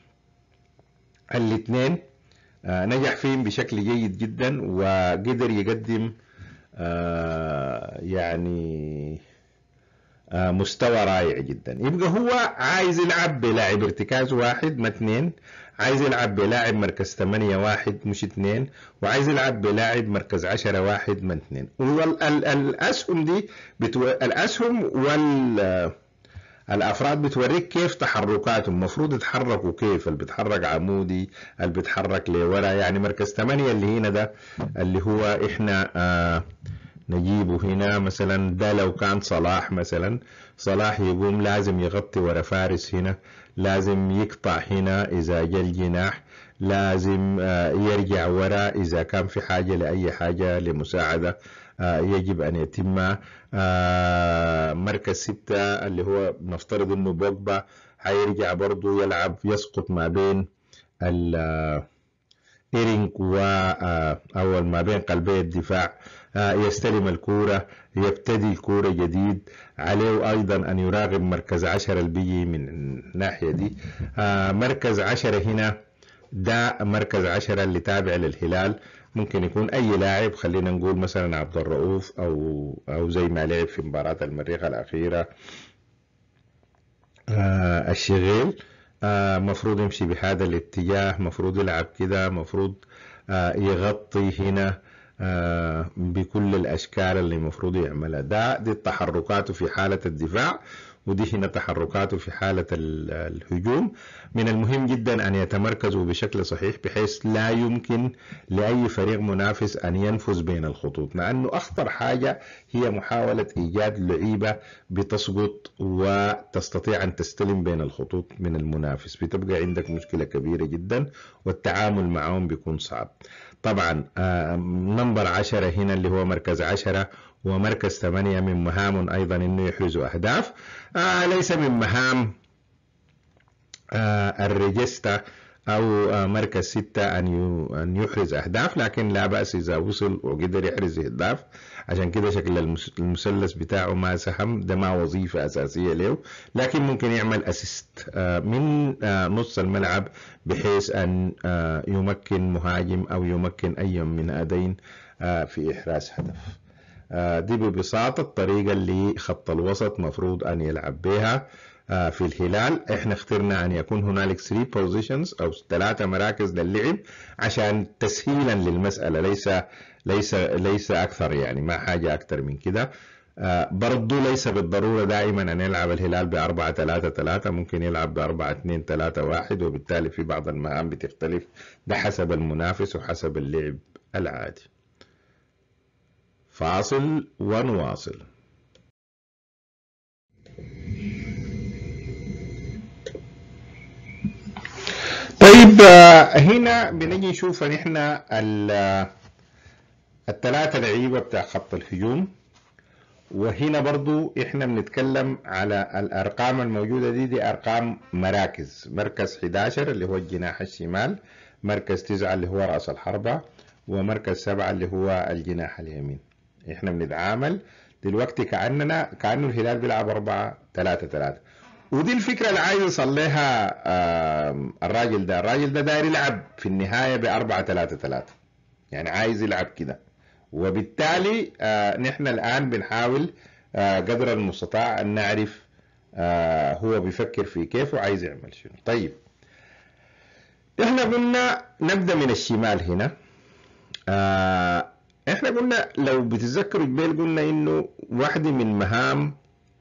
الاثنين نجح فيهم بشكل جيد جدا، وقدر يقدم يعني مستوى رائع جدا. يبقى هو عايز يلعب بلاعب ارتكاز واحد ما اثنين، عايز يلعب بلاعب مركز 8 واحد مش اثنين، وعايز يلعب بلاعب مركز 10 واحد من اثنين. والاسهم دي الاسهم الافراد بتوريك كيف تحركاتهم، المفروض يتحركوا كيف، اللي بيتحرك عمودي، اللي بيتحرك لورا. يعني مركز 8 اللي هنا ده اللي هو احنا نجيبه هنا مثلا، ده لو كان صلاح مثلا، صلاح يقوم لازم يغطي ورا فارس هنا، لازم يقطع هنا إذا جاء الجناح، لازم يرجع ورا إذا كان في حاجة لأي حاجة لمساعدة يجب أن يتم. مركز 6 اللي هو نفترض أنه بوجبا هيرجع برضو يلعب، يسقط ما بين إيرينج أو ما بين قلبي الدفاع، يستلم الكورة، يبتدي الكورة جديد. عليه أيضا أن يراقب مركز 10 اللي بيجي من الناحية دي. مركز 10 هنا ده مركز 10 اللي تابع للهلال، ممكن يكون أي لاعب، خلينا نقول مثلا عبد الرؤوف أو زي ما لعب في مباراة المريخ الأخيرة الشغيل. مفروض يمشي بهذا الاتجاه، مفروض يلعب كده، مفروض يغطي هنا بكل الأشكال اللي مفروض يعملها. دي تحركاته في حالة الدفاع، ودي هنا تحركاته في حالة الهجوم. من المهم جدا أن يتمركزوا بشكل صحيح بحيث لا يمكن لأي فريق منافس أن ينفذ بين الخطوط، لأنه أخطر حاجة هي محاولة إيجاد لعيبة بتسقط وتستطيع أن تستلم بين الخطوط من المنافس، بتبقى عندك مشكلة كبيرة جدا والتعامل معهم بيكون صعب. طبعا نمبر 10 هنا اللي هو مركز 10 ومركز 8 من مهام أيضا أنه يحرزوا أهداف. ليس من مهام الريجستا أو مركز 6 أن يحرز أهداف، لكن لا بأس إذا وصل وقدر يحرز أهداف. عشان كده شكل المثلث بتاعه ما سهم، ده ما وظيفة أساسية له، لكن ممكن يعمل أسيست من نص الملعب بحيث أن يمكن مهاجم أو يمكن أي من أدين في إحراز هدف. دي ببساطة الطريقة اللي خط الوسط مفروض أن يلعب بها في الهلال. احنا اخترنا أن يكون هنالك 3 positions أو 3 مراكز للعب عشان تسهيلا للمسألة، ليس أكثر، يعني ما حاجة أكثر من كده. برضو ليس بالضرورة دائما أن يلعب الهلال ب4-3-3، ممكن يلعب ب4-2-3-1، وبالتالي في بعض المهام بتختلف، ده حسب المنافس وحسب اللعب العادي. فاصل ونواصل. طيب هنا بنجي نشوف نحن الثلاثة لعيبة بتاع خط الهجوم، وهنا برضو احنا بنتكلم على الارقام الموجودة دي ارقام مراكز. مركز 11 اللي هو الجناح الشمال، مركز 9 اللي هو رأس الحربة، ومركز 7 اللي هو الجناح اليمين. احنا بنتعامل دلوقتي كأنه الهلال بيلعب 4-3-3، ودي الفكرة اللي عايز يصليها الراجل ده داير يلعب في النهاية ب4-3-3، يعني عايز يلعب كده. وبالتالي نحن الآن بنحاول قدر المستطاع أن نعرف هو بيفكر في كيف وعايز يعمل شنو. طيب احنا قلنا نبدأ من الشمال هنا. احنا قلنا لو بتتذكروا جبال قلنا انه واحدة من مهام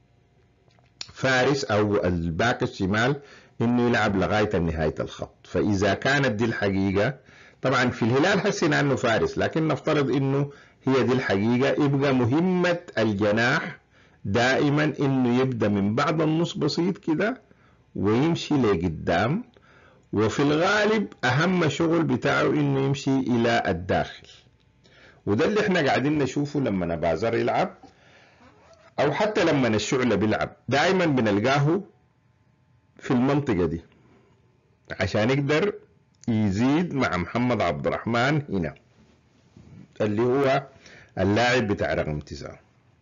فارس او الباك الشمال انه يلعب لغاية نهاية الخط. فاذا كانت دي الحقيقة، طبعا في الهلال حسنا انه فارس، لكن نفترض انه هي دي الحقيقة، يبقى مهمة الجناح دائما انه يبدأ من بعد النص بسيط كده ويمشي لقدام، وفي الغالب اهم شغل بتاعه انه يمشي الى الداخل. وده اللي احنا قاعدين نشوفه لما نبازر يلعب او حتى لما الشعلة بيلعب، دائما بنلقاه في المنطقة دي عشان يقدر يزيد مع محمد عبد الرحمن هنا اللي هو اللاعب بتاع رقم 9.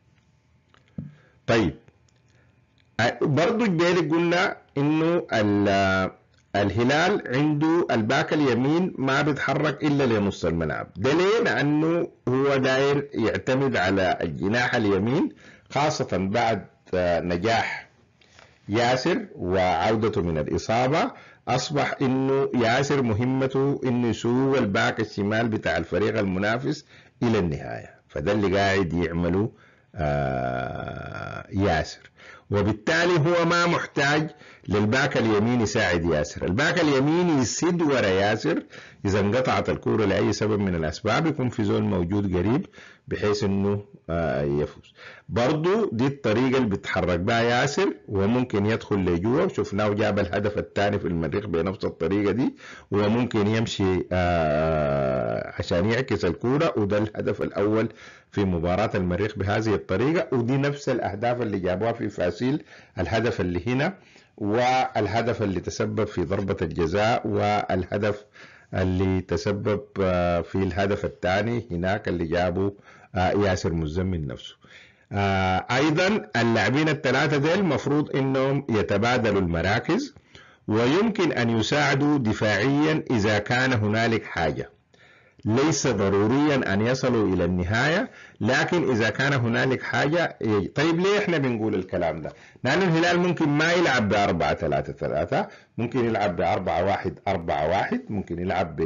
طيب برضو جبالي قلنا انه الهلال عنده الباك اليمين ما بيتحرك الا لنص الملعب. ده ليه؟ لانه هو داير يعتمد على الجناح اليمين، خاصة بعد نجاح ياسر وعودته من الإصابة. أصبح إنه ياسر مهمته إنه يسوق الباك الشمال بتاع الفريق المنافس إلى النهاية، فده اللي قاعد يعمله ياسر. وبالتالي هو ما محتاج للباك اليمين يساعد ياسر، الباك اليمين يسد ورا ياسر إذا انقطعت الكرة لأي سبب من الأسباب، يكون في زول موجود قريب بحيث إنه يفوز. برضو دي الطريقة اللي بيتحرك بها ياسر، وممكن يدخل لجوا، شفناه جاب الهدف الثاني في المريخ بنفس الطريقة دي، وممكن يمشي عشان يعكس الكرة، وده الهدف الأول في مباراة المريخ بهذه الطريقة. ودي نفس الأهداف اللي جابوها في فاسيل، الهدف اللي هنا والهدف اللي تسبب في ضربة الجزاء والهدف اللي تسبب في الهدف الثاني هناك اللي جابه ياسر مزمن نفسه. أيضا اللاعبين الثلاثة ديل المفروض أنهم يتبادلوا المراكز، ويمكن أن يساعدوا دفاعيا إذا كان هنالك حاجة. ليس ضروريا أن يصلوا إلى النهاية، لكن إذا كان هنالك حاجة. طيب ليه إحنا بنقول الكلام ده؟ لأن الهلال ممكن ما يلعب ب4-3-3، ممكن يلعب ب4-1-4-1، ممكن يلعب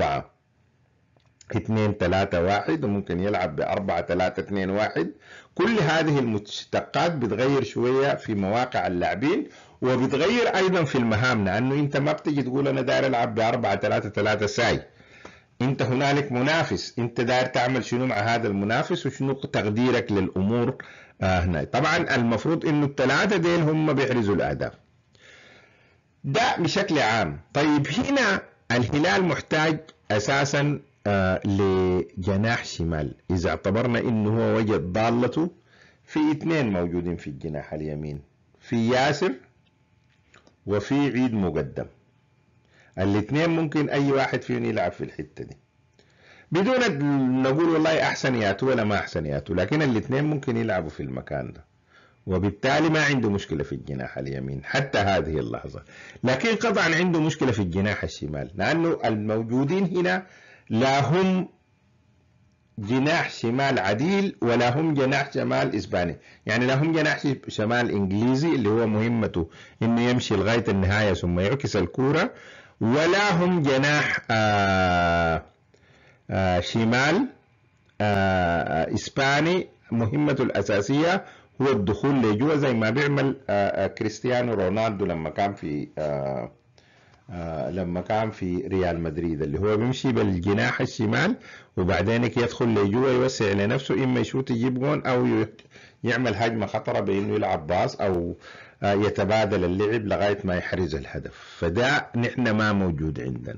ب4-2-3-1، وممكن يلعب ب4-3-2-1. كل هذه المشتقات بتغير شوية في مواقع اللاعبين، وبتغير أيضا في المهام، لأنه أنت ما بتجي تقول أنا داير ألعب ب4-3-3 ساي. انت هنالك منافس، انت داير تعمل شنو مع هذا المنافس، وشنو تقديرك للامور هنا. طبعا المفروض انه الثلاثه دين هم بيحرزوا الاهداف ده بشكل عام. طيب هنا الهلال محتاج اساسا لجناح شمال، اذا اعتبرنا انه هو وجد ضالته في 2 موجودين في الجناح اليمين، في ياسر وفي عيد مقدم. الاثنين ممكن اي واحد فيهم يلعب في الحتة دي بدون نقول والله احسن ياتو ولا ما احسن ياتو، لكن الاثنين ممكن يلعبوا في المكان ده، وبالتالي ما عنده مشكلة في الجناح اليمين حتى هذه اللحظة. لكن قطعا عنده مشكلة في الجناح الشمال، لانه الموجودين هنا لا هم جناح شمال عديل ولا هم جناح شمال اسباني، يعني لا هم جناح شمال انجليزي اللي هو مهمته انه يمشي لغاية النهاية ثم يعكس الكورة، ولا هم جناح شمال إسباني مهمته الأساسية هو الدخول لجوا، زي ما بيعمل كريستيانو رونالدو لما كان في ريال مدريد، اللي هو بيمشي بالجناح الشمال وبعدين يدخل لجوا يوسع لنفسه، إما يشوت يجيب جون أو يعمل هجمة خطرة بأنه يلعب باص أو يتبادل اللعب لغاية ما يحرز الهدف. فده نحن ما موجود عندنا.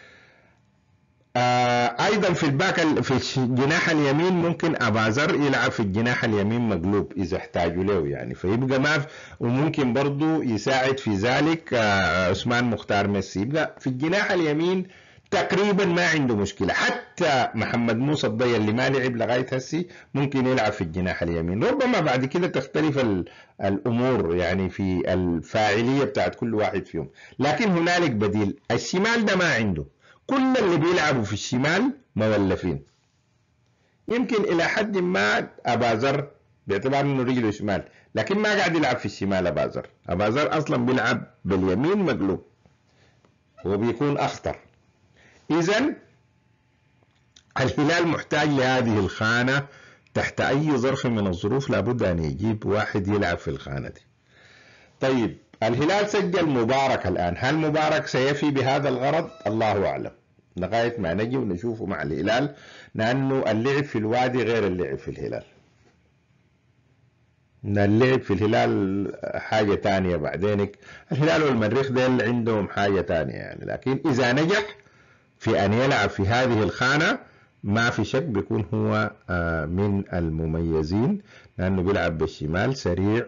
ايضا في الباك في الجناح اليمين ممكن ابازر يلعب في الجناح اليمين مقلوب اذا احتاجوا له، يعني فيبقى ما وممكن برضو يساعد في ذلك عثمان مختار ميسي، يبقى في الجناح اليمين تقريبا ما عنده مشكلة. حتى محمد موسى الضي اللي ما لعب لغاية هسي ممكن يلعب في الجناح اليمين. ربما بعد كده تختلف الأمور يعني في الفاعلية بتاعت كل واحد فيهم، لكن هنالك بديل. الشمال ده ما عنده، كل اللي بيلعبوا في الشمال مولفين. يمكن إلى حد ما أبازر باعتبار انه رجله شمال، لكن ما قاعد يلعب في الشمال. ابازر اصلا بيلعب باليمين مقلوب وبيكون اخطر. اذا الهلال محتاج لهذه الخانة تحت اي ظرف من الظروف، لابد ان يجيب واحد يلعب في الخانة دي. طيب الهلال سجل مبارك الان، هل مبارك سيفي بهذا الغرض؟ الله اعلم، لغاية ما نجي ونشوفه مع الهلال، لانه اللعب في الوادي غير اللعب في الهلال. اللعب في الهلال حاجة تانية. بعدينك الهلال والمريخ ديل عندهم حاجة تانية يعني، لكن إذا نجح في أن يلعب في هذه الخانة ما في شك بيكون هو من المميزين، لأنه بيلعب بالشمال سريع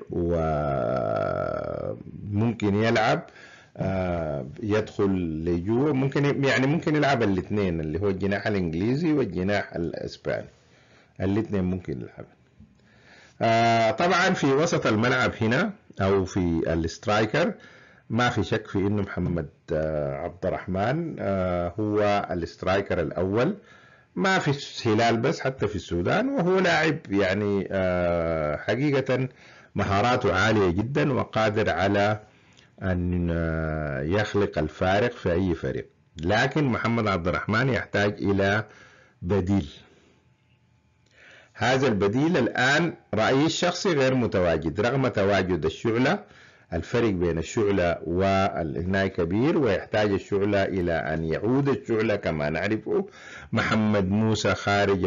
وممكن يلعب يدخل لجوه، ممكن يلعب الاثنين اللي هو الجناح الإنجليزي والجناح الإسباني، الاثنين ممكن يلعب. طبعا في وسط الملعب هنا او في الاسترايكر ما في شك في انه محمد عبد الرحمن هو الاسترايكر الاول، ما في الهلال بس حتى في السودان، وهو لاعب يعني حقيقة مهاراته عالية جدا وقادر على ان يخلق الفارق في اي فريق. لكن محمد عبد الرحمن يحتاج الى بديل. هذا البديل الآن رأيي الشخصي غير متواجد، رغم تواجد الشعلة. الفرق بين الشعلة والهناي كبير، ويحتاج الشعلة إلى أن يعود الشعلة كما نعرفه. محمد موسى خارج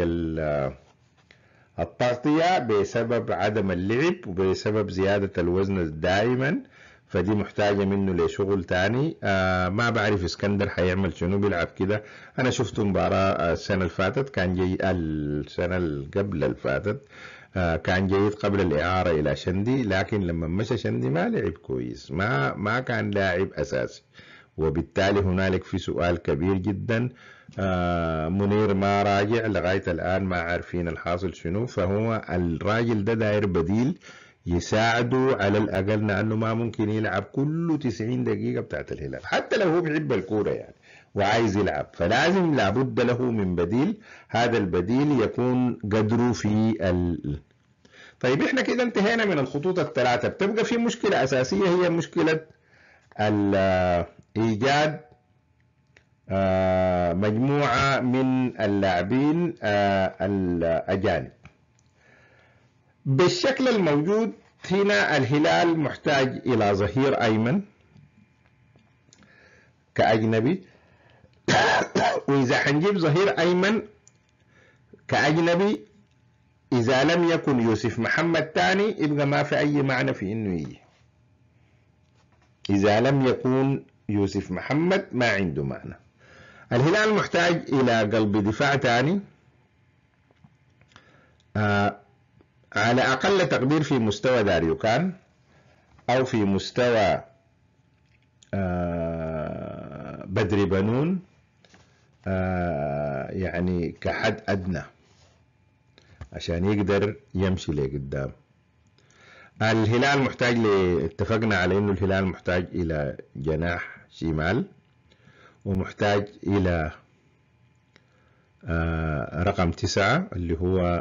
التغطية بسبب عدم اللعب وبسبب زيادة الوزن دائما، فدي محتاجة منه لشغل تاني. ما بعرف اسكندر حيعمل شنو، بيلعب كده. انا شفت مباراة السنة اللي فاتت كان جيد، السنة اللي قبل اللي فاتت كان جيد قبل الإعارة إلى شندي، لكن لما مشى شندي ما لعب كويس، ما كان لاعب أساسي، وبالتالي هنالك في سؤال كبير جدا. منير ما راجع لغاية الآن، ما عارفين الحاصل شنو. فهو الراجل ده داير بديل يساعده على الأقل، لأنه ما ممكن يلعب كله 90 دقيقة بتاعت الهلال، حتى لو هو بيحب الكورة يعني وعايز يلعب، فلازم لابد له من بديل. هذا البديل يكون قدره في طيب احنا كده انتهينا من الخطوط الثلاثة. بتبقى في مشكلة أساسية، هي مشكلة إيجاد مجموعة من اللاعبين الأجانب بالشكل الموجود هنا. الهلال محتاج إلى ظهير أيمن كأجنبي وإذا حنجيب ظهير أيمن كأجنبي، إذا لم يكن يوسف محمد تاني يبقى ما في أي معنى في إنه يجي. إذا لم يكن يوسف محمد ما عنده معنى. الهلال محتاج إلى قلب دفاع تاني على أقل تقدير في مستوى داريوكان أو في مستوى بدري بنون، يعني كحد أدنى عشان يقدر يمشي لقدام. الهلال محتاج اتفقنا على انه الهلال محتاج الى جناح شمال، ومحتاج الى رقم 9 اللي هو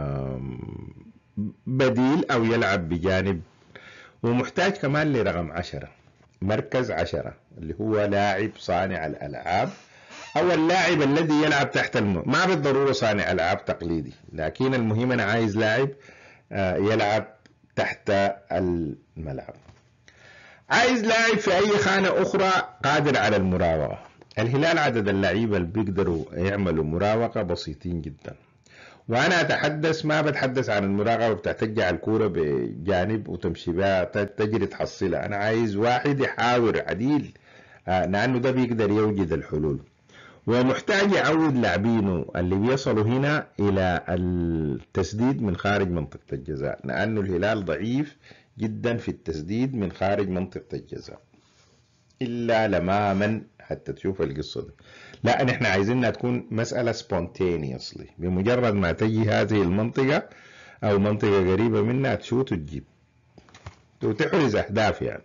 بديل او يلعب بجانب، ومحتاج كمان لرقم 10 مركز 10 اللي هو لاعب صانع الالعاب او اللاعب الذي يلعب تحت ما بالضرورة صانع العاب تقليدي، لكن المهم انا عايز لاعب يلعب تحت الملعب. عايز لاعب في اي خانة اخرى قادر على المراوغة. الهلال عدد اللعيبة اللي بيقدروا يعملوا مراوغة بسيطين جدا، وانا اتحدث ما بتحدث عن المراوغة بتاعت الكورة بجانب وتمشي بها تجري تحصلها. انا عايز واحد يحاور عديل، لانه ده بيقدر يوجد الحلول، ومحتاج يعود لاعبينه اللي بيصلوا هنا الى التسديد من خارج منطقة الجزاء، لانه الهلال ضعيف جدا في التسديد من خارج منطقة الجزاء الا لماما حتى تشوف القصة دي. لا نحن عايزينها تكون مسألة spontaneously، بمجرد ما تجي هذه المنطقة او منطقة قريبة منها تشوت وتجيب وتحرز اهداف يعني.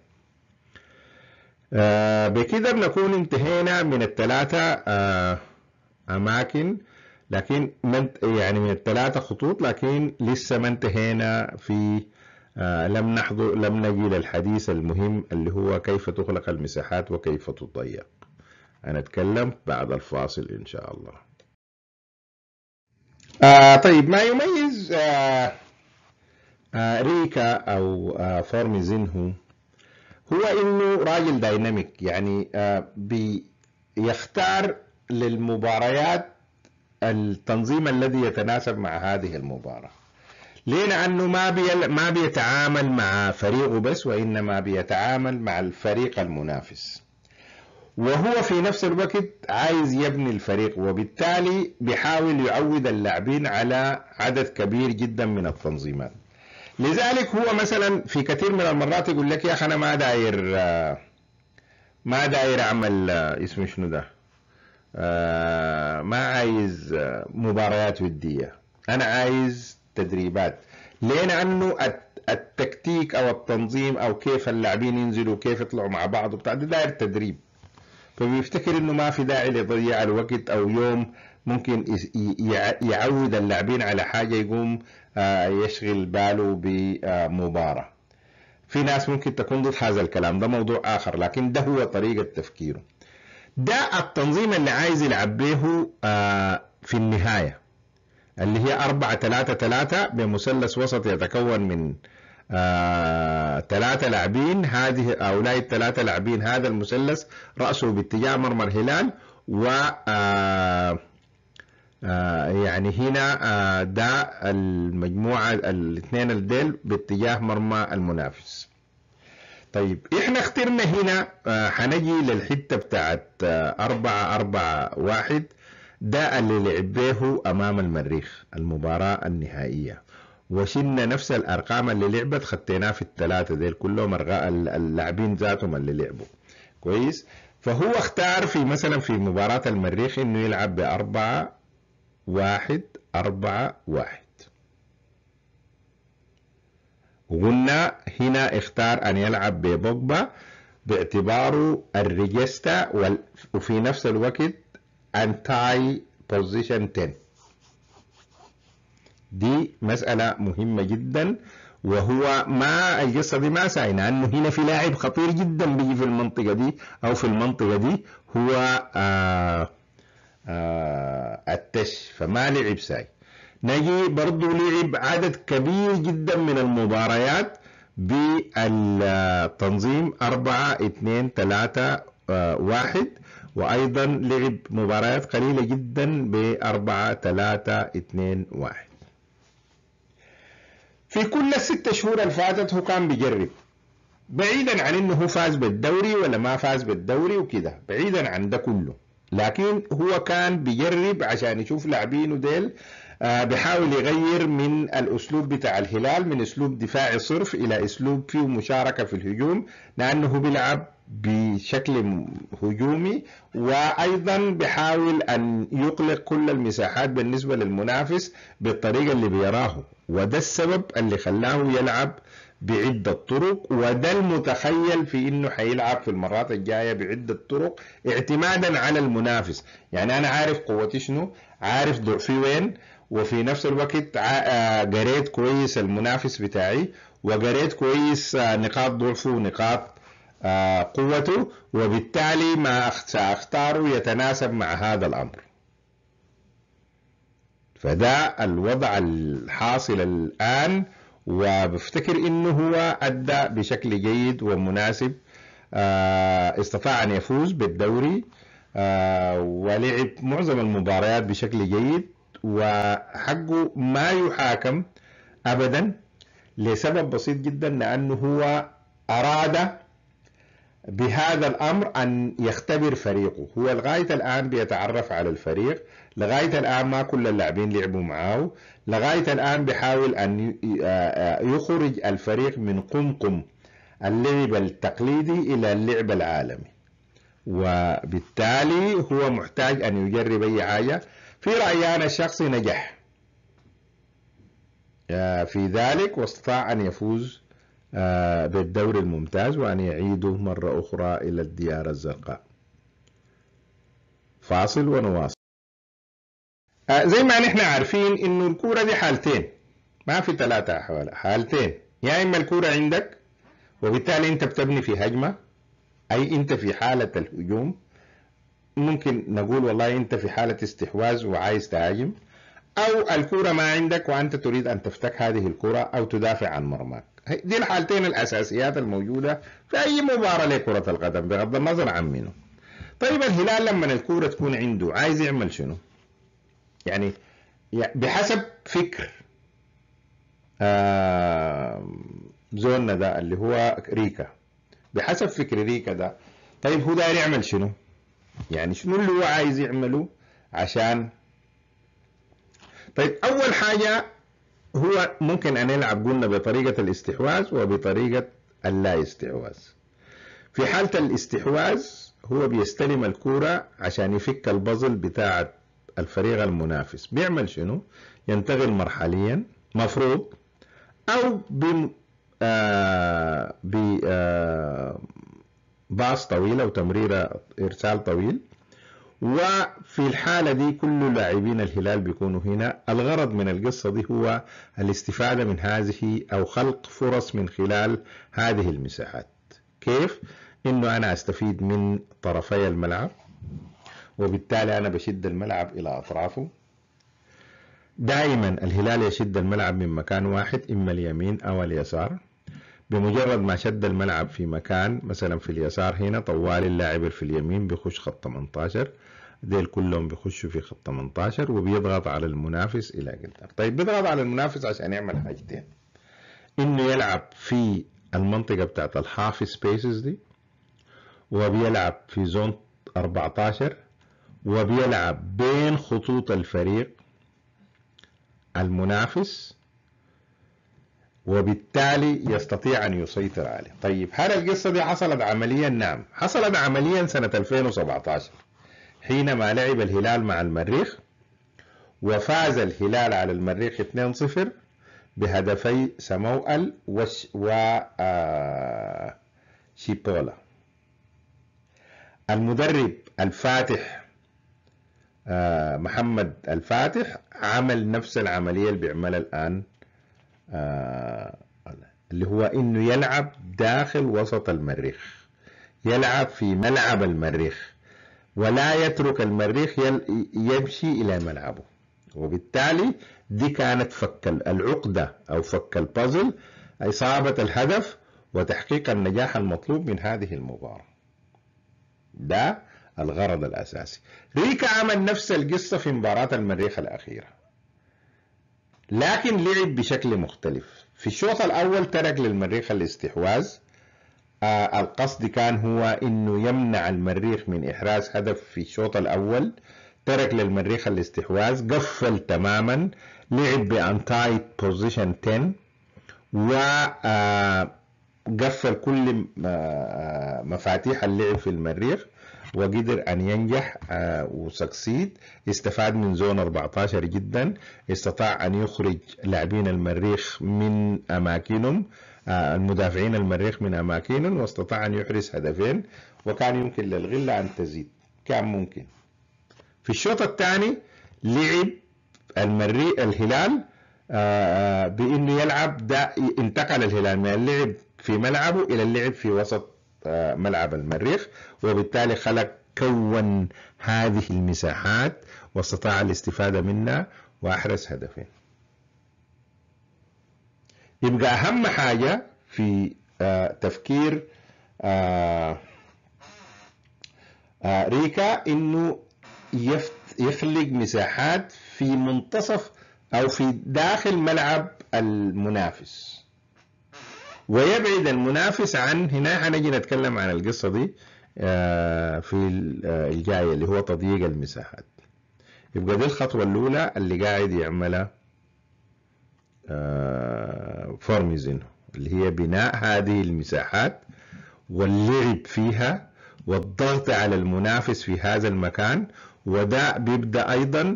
بكده بنكون انتهينا من الثلاثة أماكن. لكن يعني من الثلاثة خطوط، لكن لسه ما انتهينا في لم نجي للحديث المهم اللي هو كيف تخلق المساحات وكيف تضيق. أنا أتكلم بعد الفاصل إن شاء الله. طيب، ما يميز ريكا أو فورميزينهو هو إنه راجل دايناميك، يعني بيختار للمباريات التنظيم الذي يتناسب مع هذه المباراة. ليه؟ لأنه ما بيتعامل مع فريقه بس، وإنما بيتعامل مع الفريق المنافس، وهو في نفس الوقت عايز يبني الفريق، وبالتالي بيحاول يعود اللاعبين على عدد كبير جدا من التنظيمات. لذلك هو مثلا في كثير من المرات يقول لك يا أخي أنا ما داير أعمل اسمه شنو ده، ما عايز مباريات ودية، أنا عايز تدريبات. ليه؟ لأنه التكتيك أو التنظيم أو كيف اللاعبين ينزلوا كيف يطلعوا مع بعض وبتاع ده داير تدريب، فبيفتكر إنه ما في داعي لضياع الوقت أو يوم ممكن يعود اللاعبين على حاجة يقوم يشغل باله بمباراة. في ناس ممكن تكون ضد هذا الكلام، ده موضوع آخر، لكن ده هو طريقة تفكيره. ده التنظيم اللي عايز يلعب به في النهاية، اللي هي 4-3-3 بمثلث وسط يتكون من 3 لاعبين. هؤلاء ال3 لاعبين، هذا المثلث رأسه باتجاه مرمى الهلال، و يعني هنا ده المجموعة الاثنين الديل باتجاه مرمى المنافس. طيب احنا اخترنا هنا حنجي للحتة بتاعت 4-4-1، ده اللي لعب به امام المريخ المباراة النهائية، وشلنا نفس الارقام اللي لعبت خديناه في ال3 ديل كلهم اللاعبين ذاتهم اللي لعبوا كويس. فهو اختار في مثلا في مباراة المريخ انه يلعب ب4-1-4-1، وقلنا هنا اختار ان يلعب ببوجبا باعتباره الريجستا وفي نفس الوقت انتاي بوزيشن 10. دي مسألة مهمة جدا، وهو ما القصة دي ما ساينة انه هنا في لاعب خطير جدا بيجي في المنطقة دي او في المنطقة دي، هو التش، فما لعب ساي. نجي برضو لعب عدد كبير جدا من المباريات بالتنظيم 4-2-3-1، وأيضا لعب مباريات قليلة جدا ب4-3-2-1. في كل ال6 شهور اللي فاتت هو كان بيجرب، بعيدا عن انه هو فاز بالدوري ولا ما فاز بالدوري وكده، بعيدا عن ده كله، لكن هو كان بيجرب عشان يشوف لاعبينه ديل. بيحاول يغير من الاسلوب بتاع الهلال من اسلوب دفاعي صرف الى اسلوب فيه مشاركة في الهجوم، لانه بيلعب بشكل هجومي، وايضا بيحاول ان يغلق كل المساحات بالنسبة للمنافس بالطريقة اللي بيراه، وده السبب اللي خلاه يلعب بعدة طرق، وده المتخيل في انه حيلعب في المرات الجاية بعدة طرق اعتمادا على المنافس. يعني انا عارف قوتي شنو، عارف ضعفي وين، وفي نفس الوقت قريت كويس المنافس بتاعي، وقريت كويس نقاط ضعفه ونقاط قوته، وبالتالي ما سأختاره يتناسب مع هذا الأمر. فده الوضع الحاصل الآن، وبفتكر انه هو ادى بشكل جيد ومناسب. استطاع ان يفوز بالدوري، ولعب معظم المباريات بشكل جيد، وحقه ما يحاكم ابدا لسبب بسيط جدا، لانه هو اراد بهذا الامر ان يختبر فريقه. هو لغايه الان بيتعرف على الفريق، لغايه الان ما كل اللاعبين لعبوا معاه، لغايه الان بيحاول ان يخرج الفريق من قمقم اللعب التقليدي الى اللعب العالمي، وبالتالي هو محتاج ان يجرب اي حاجه. في رايي انا الشخصي نجح في ذلك، واستطاع ان يفوز بالدوري الممتاز، وأن يعيدوا مرة أخرى إلى الديار الزرقاء. فاصل ونواصل. زي ما نحن عارفين انه الكورة دي حالتين، ما في ثلاثة أحوال، حالتين. يا إما الكورة عندك وبالتالي أنت بتبني في هجمة، أي أنت في حالة الهجوم، ممكن نقول والله أنت في حالة استحواذ وعايز تهاجم، أو الكورة ما عندك وأنت تريد أن تفتك هذه الكورة أو تدافع عن مرماك. دي الحالتين الأساسيات الموجودة في أي مباراة لكرة القدم بغض النظر عن منه. طيب الهلال لما الكورة تكون عنده عايز يعمل شنو؟ يعني بحسب فكر زولنا ده اللي هو ريكا، بحسب فكر ريكا ده، طيب هو داير يعمل شنو؟ يعني شنو اللي هو عايز يعمله عشان؟ طيب أول حاجة هو ممكن أن يلعب قلنا بطريقة الاستحواذ وبطريقة اللا استحواذ. في حالة الاستحواذ هو بيستلم الكورة عشان يفك البازل بتاعة الفريق المنافس. بيعمل شنو؟ ينتقل مرحليا مفروض، أو باص طويل أو تمريرة إرسال طويل. وفي الحالة دي كل لاعبين الهلال بيكونوا هنا. الغرض من القصة دي هو الاستفادة من هذه أو خلق فرص من خلال هذه المساحات. كيف؟ إنه أنا أستفيد من طرفي الملعب، وبالتالي أنا بشد الملعب إلى أطرافه. دائما الهلال يشد الملعب من مكان واحد، إما اليمين أو اليسار. بمجرد ما شد الملعب في مكان، مثلا في اليسار هنا، طوال اللاعب في اليمين بيخش خط 18، ديل كلهم بيخشوا في خط 18 وبيضغط على المنافس إلى قدام. طيب بيضغط على المنافس عشان يعمل حاجتين: إنه يلعب في المنطقة بتاعت الهاف سبيسز دي، وبيلعب في زون 14، وبيلعب بين خطوط الفريق المنافس، وبالتالي يستطيع أن يسيطر عليه. طيب هل القصة دي حصلت عمليا؟ نعم، حصلت عمليا سنة 2017 حينما لعب الهلال مع المريخ، وفاز الهلال على المريخ 2-0 بهدفي سموأل وشيبولا. المدرب الفاتح محمد الفاتح عمل نفس العملية اللي بيعملها الآن، اللي هو إنه يلعب داخل وسط المريخ، يلعب في ملعب المريخ، ولا يترك المريخ يمشي إلى ملعبه. وبالتالي دي كانت فك العقدة أو فك البازل، إصابة الهدف وتحقيق النجاح المطلوب من هذه المباراة. ده الغرض الأساسي. ريكا عمل نفس القصة في مباراة المريخ الأخيرة، لكن لعب بشكل مختلف. في الشوط الأول ترك للمريخ الاستحواذ. القصد كان هو إنه يمنع المريخ من إحراز هدف في الشوط الأول. ترك للمريخ الاستحواذ، قفل تماما، لعب بأنتايت بوزيشن 10، وقفل كل مفاتيح اللعب في المريخ، وقدر أن ينجح وسكسيد. استفاد من زون 14 جدا، استطاع أن يخرج لاعبين المريخ من أماكنهم، المدافعين المريخ من أماكنهم، واستطاع أن يحرز هدفين، وكان يمكن للغلة أن تزيد، كان ممكن. في الشوط الثاني لعب الهلال بأنه يلعب انتقل الهلال من اللعب في ملعبه إلى اللعب في وسط ملعب المريخ، وبالتالي كون هذه المساحات واستطاع الاستفادة منها وأحرز هدفين. يبقى أهم حاجة في تفكير ريكا إنه يخلق مساحات في منتصف أو في داخل ملعب المنافس، ويبعد المنافس عن هنا. هنجي نتكلم عن القصة دي في الجاية، اللي هو تضييق المساحات. يبقى دي الخطوة الأولى اللي قاعد يعملها فورميزينو، اللي هي بناء هذه المساحات واللعب فيها والضغط على المنافس في هذا المكان. وده بيبدأ أيضا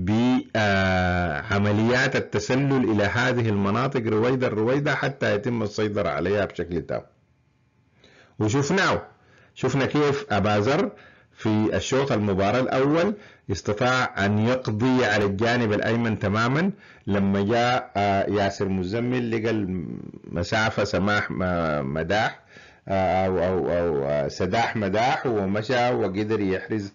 بعمليات التسلل إلى هذه المناطق رويدا حتى يتم السيطرة عليها بشكل تام. وشفنا كيف أبازر في الشوط المباراة الأول استطاع أن يقضي على الجانب الأيمن تماما. لما جاء ياسر مزمل لقى المسافة سماح مداح أو سداح مداح، ومشى وقدر يحرز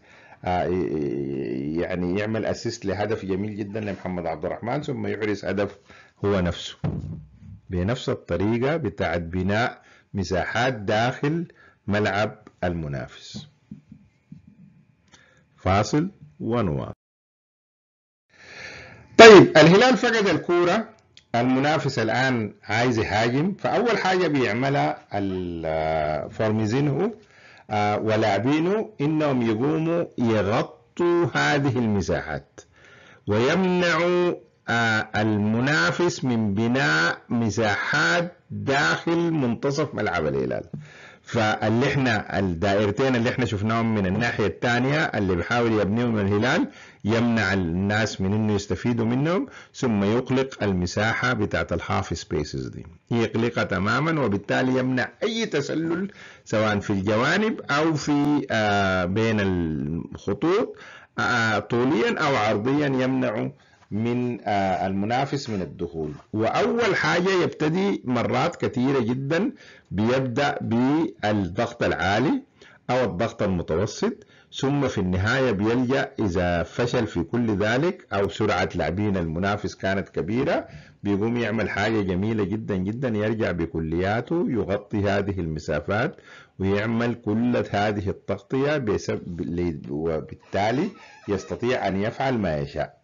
يعني يعمل أسيست لهدف جميل جدا لمحمد عبد الرحمن، ثم يحرز هدف هو نفسه بنفس الطريقة بتاعت بناء مساحات داخل ملعب المنافس. فاصل ونواصل. طيب الهلال فقد الكورة، المنافس الآن عايز يهاجم، فأول حاجة بيعملها فورميزينهو ولاعبينه إنهم يقوموا يغطوا هذه المساحات ويمنعوا المنافس من بناء مساحات داخل منتصف ملعب الهلال. فاللي احنا الدائرتين اللي احنا شفناهم من الناحية الثانية اللي بيحاول يبنيهم الهلال يمنع الناس من انه يستفيدوا منهم، ثم يغلق المساحة بتاعت الهاف سبيسز دي، يغلقها تماما، وبالتالي يمنع اي تسلل سواء في الجوانب او في بين الخطوط طوليا او عرضيا، يمنع من المنافس من الدخول. وأول حاجة يبتدي مرات كثيرة جدا بيبدأ بالضغط العالي أو الضغط المتوسط، ثم في النهاية بيلجأ إذا فشل في كل ذلك أو سرعة لاعبين المنافس كانت كبيرة بيقوم يعمل حاجة جميلة جدا جدا، يرجع بكلياته يغطي هذه المسافات ويعمل كل هذه التغطية وبالتالي يستطيع أن يفعل ما يشاء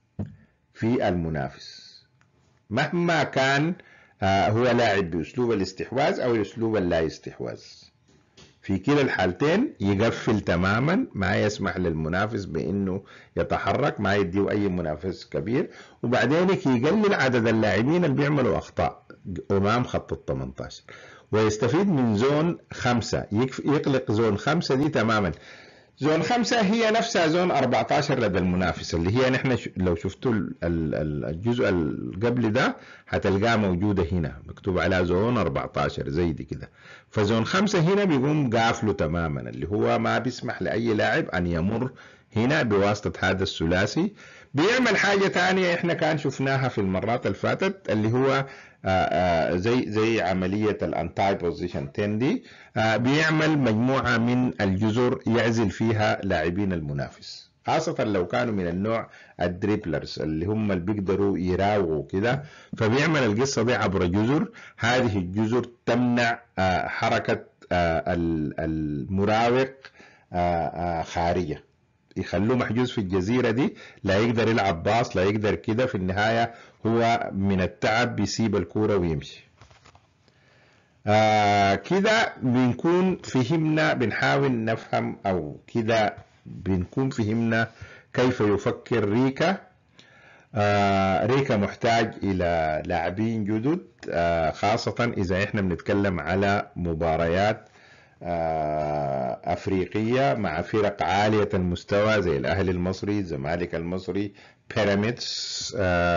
في المنافس مهما كان هو لاعب بأسلوب الاستحواذ أو أسلوب اللا استحواذ. في كلا الحالتين يقفل تماما، ما يسمح للمنافس بأنه يتحرك، ما يديه أي منافس كبير، وبعدين يقلل عدد اللاعبين اللي بيعملوا أخطاء أمام خط ال18 ويستفيد من زون 5، يقلق زون 5 دي تماما. زون 5 هي نفسها زون 14 لدى المنافس، اللي هي نحن لو شفتوا الجزء قبل ده هتلقاها موجودة هنا مكتوب على زون 14 زي دي كده. فزون 5 هنا بيقوم قافله تماما، اللي هو ما بيسمح لأي لاعب أن يمر هنا بواسطة هذا الثلاثي. بيعمل حاجة تانية احنا كان شفناها في المرات الفاتت، اللي هو زي عملية الانتاي بوزيشن 10 دي، بيعمل مجموعة من الجزر يعزل فيها لاعبين المنافس، خاصة لو كانوا من النوع الدريبلرز اللي هم اللي بيقدروا يراوغوا كده. فبيعمل القصة دي عبر جزر، هذه الجزر تمنع حركة المراوغ خارجة، يخلوه محجوز في الجزيرة دي، لا يقدر يلعب باص، لا يقدر كده، في النهاية هو من التعب بيسيب الكورة ويمشي. كده بنكون فهمنا، بنحاول نفهم أو كده بنكون فهمنا كيف يفكر ريكا. ريكا محتاج إلى لاعبين جدد، خاصة إذا إحنا بنتكلم على مباريات أفريقية مع فرق عالية المستوى زي الأهلي المصري، الزمالك المصري، بيراميدز.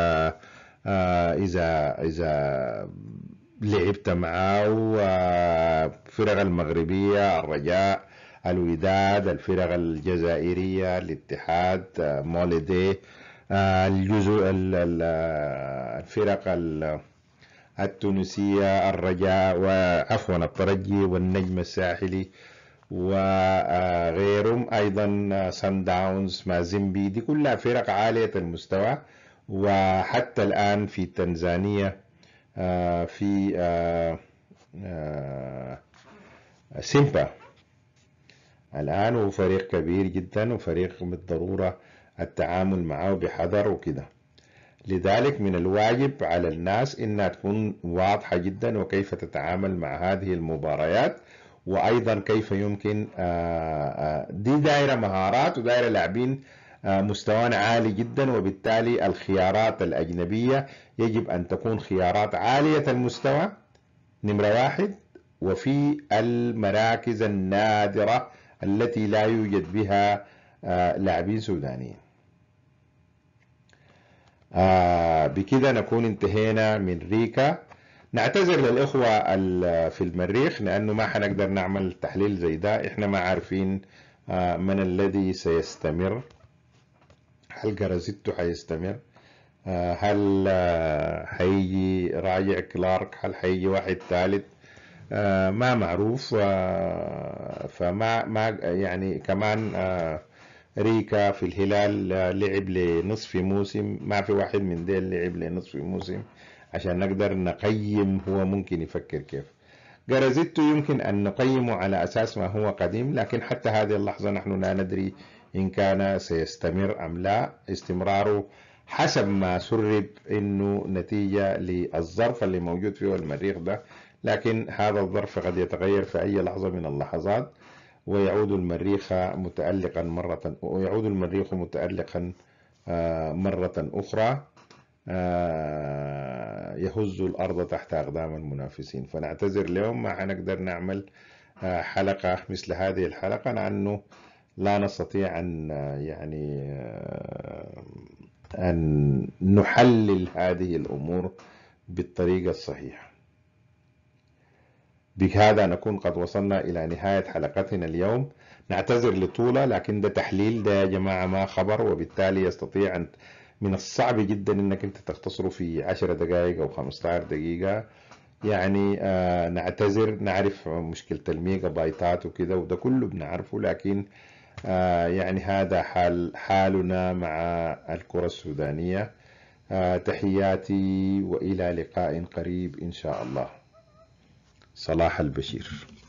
إذا لعبت معه فرق المغربية، الرجاء، الوداد، الفرق الجزائرية، الاتحاد، مولودي، الفرق التونسية، الرجاء وعفوا الترجي والنجم الساحلي وغيرهم، أيضا سان داونز، مازيمبي، دي كلها فرق عالية المستوى. وحتى الآن في تنزانيا في سيمبا الآن، هو فريق كبير جدا وفريق بالضرورة التعامل معه بحذر وكده. لذلك من الواجب على الناس إنها تكون واضحة جدا وكيف تتعامل مع هذه المباريات، وأيضا كيف يمكن دي دائرة مهارات ودائرة لاعبين مستوانا عالي جدا، وبالتالي الخيارات الأجنبية يجب أن تكون خيارات عالية المستوى نمرة 1، وفي المراكز النادرة التي لا يوجد بها لاعبين سودانيين. بكده نكون انتهينا من ريكا. نعتذر للإخوة في المريخ لأنه ما حنقدر نعمل تحليل زي ده، إحنا ما عارفين من الذي سيستمر؟ هل جرازيتو حيستمر؟ هل حيجي راجع كلارك؟ هل حيجي واحد ثالث؟ ما معروف. فما يعني كمان ريكا في الهلال لعب لنصف موسم، ما في واحد من ديل لعب لنصف موسم عشان نقدر نقيم هو ممكن يفكر كيف. جرازيتو يمكن أن نقيمه على أساس ما هو قديم، لكن حتى هذه اللحظة نحن لا ندري إن كان سيستمر أم لا. استمراره حسب ما سرب إنه نتيجة للظرف اللي موجود فيه المريخ ده، لكن هذا الظرف قد يتغير في أي لحظة من اللحظات، ويعود المريخ متألقا مرة أخرى، يهز الأرض تحت أقدام المنافسين. فنعتذر اليوم ما حنقدر نعمل حلقة مثل هذه الحلقة، لأنه لا نستطيع أن نحلل هذه الأمور بالطريقة الصحيحة. بهذا نكون قد وصلنا إلى نهاية حلقتنا اليوم. نعتذر لطولة، لكن ده تحليل، ده يا جماعة ما خبر، وبالتالي يستطيع أن من الصعب جدا أنك أنت تختصره في 10 دقائق أو 15 دقيقة. يعني نعتذر، نعرف مشكلة الميجا بايتات وكده، وده كله بنعرفه، لكن يعني هذا حالنا مع الكرة السودانية. تحياتي وإلى لقاء قريب إن شاء الله. صلاح البشير.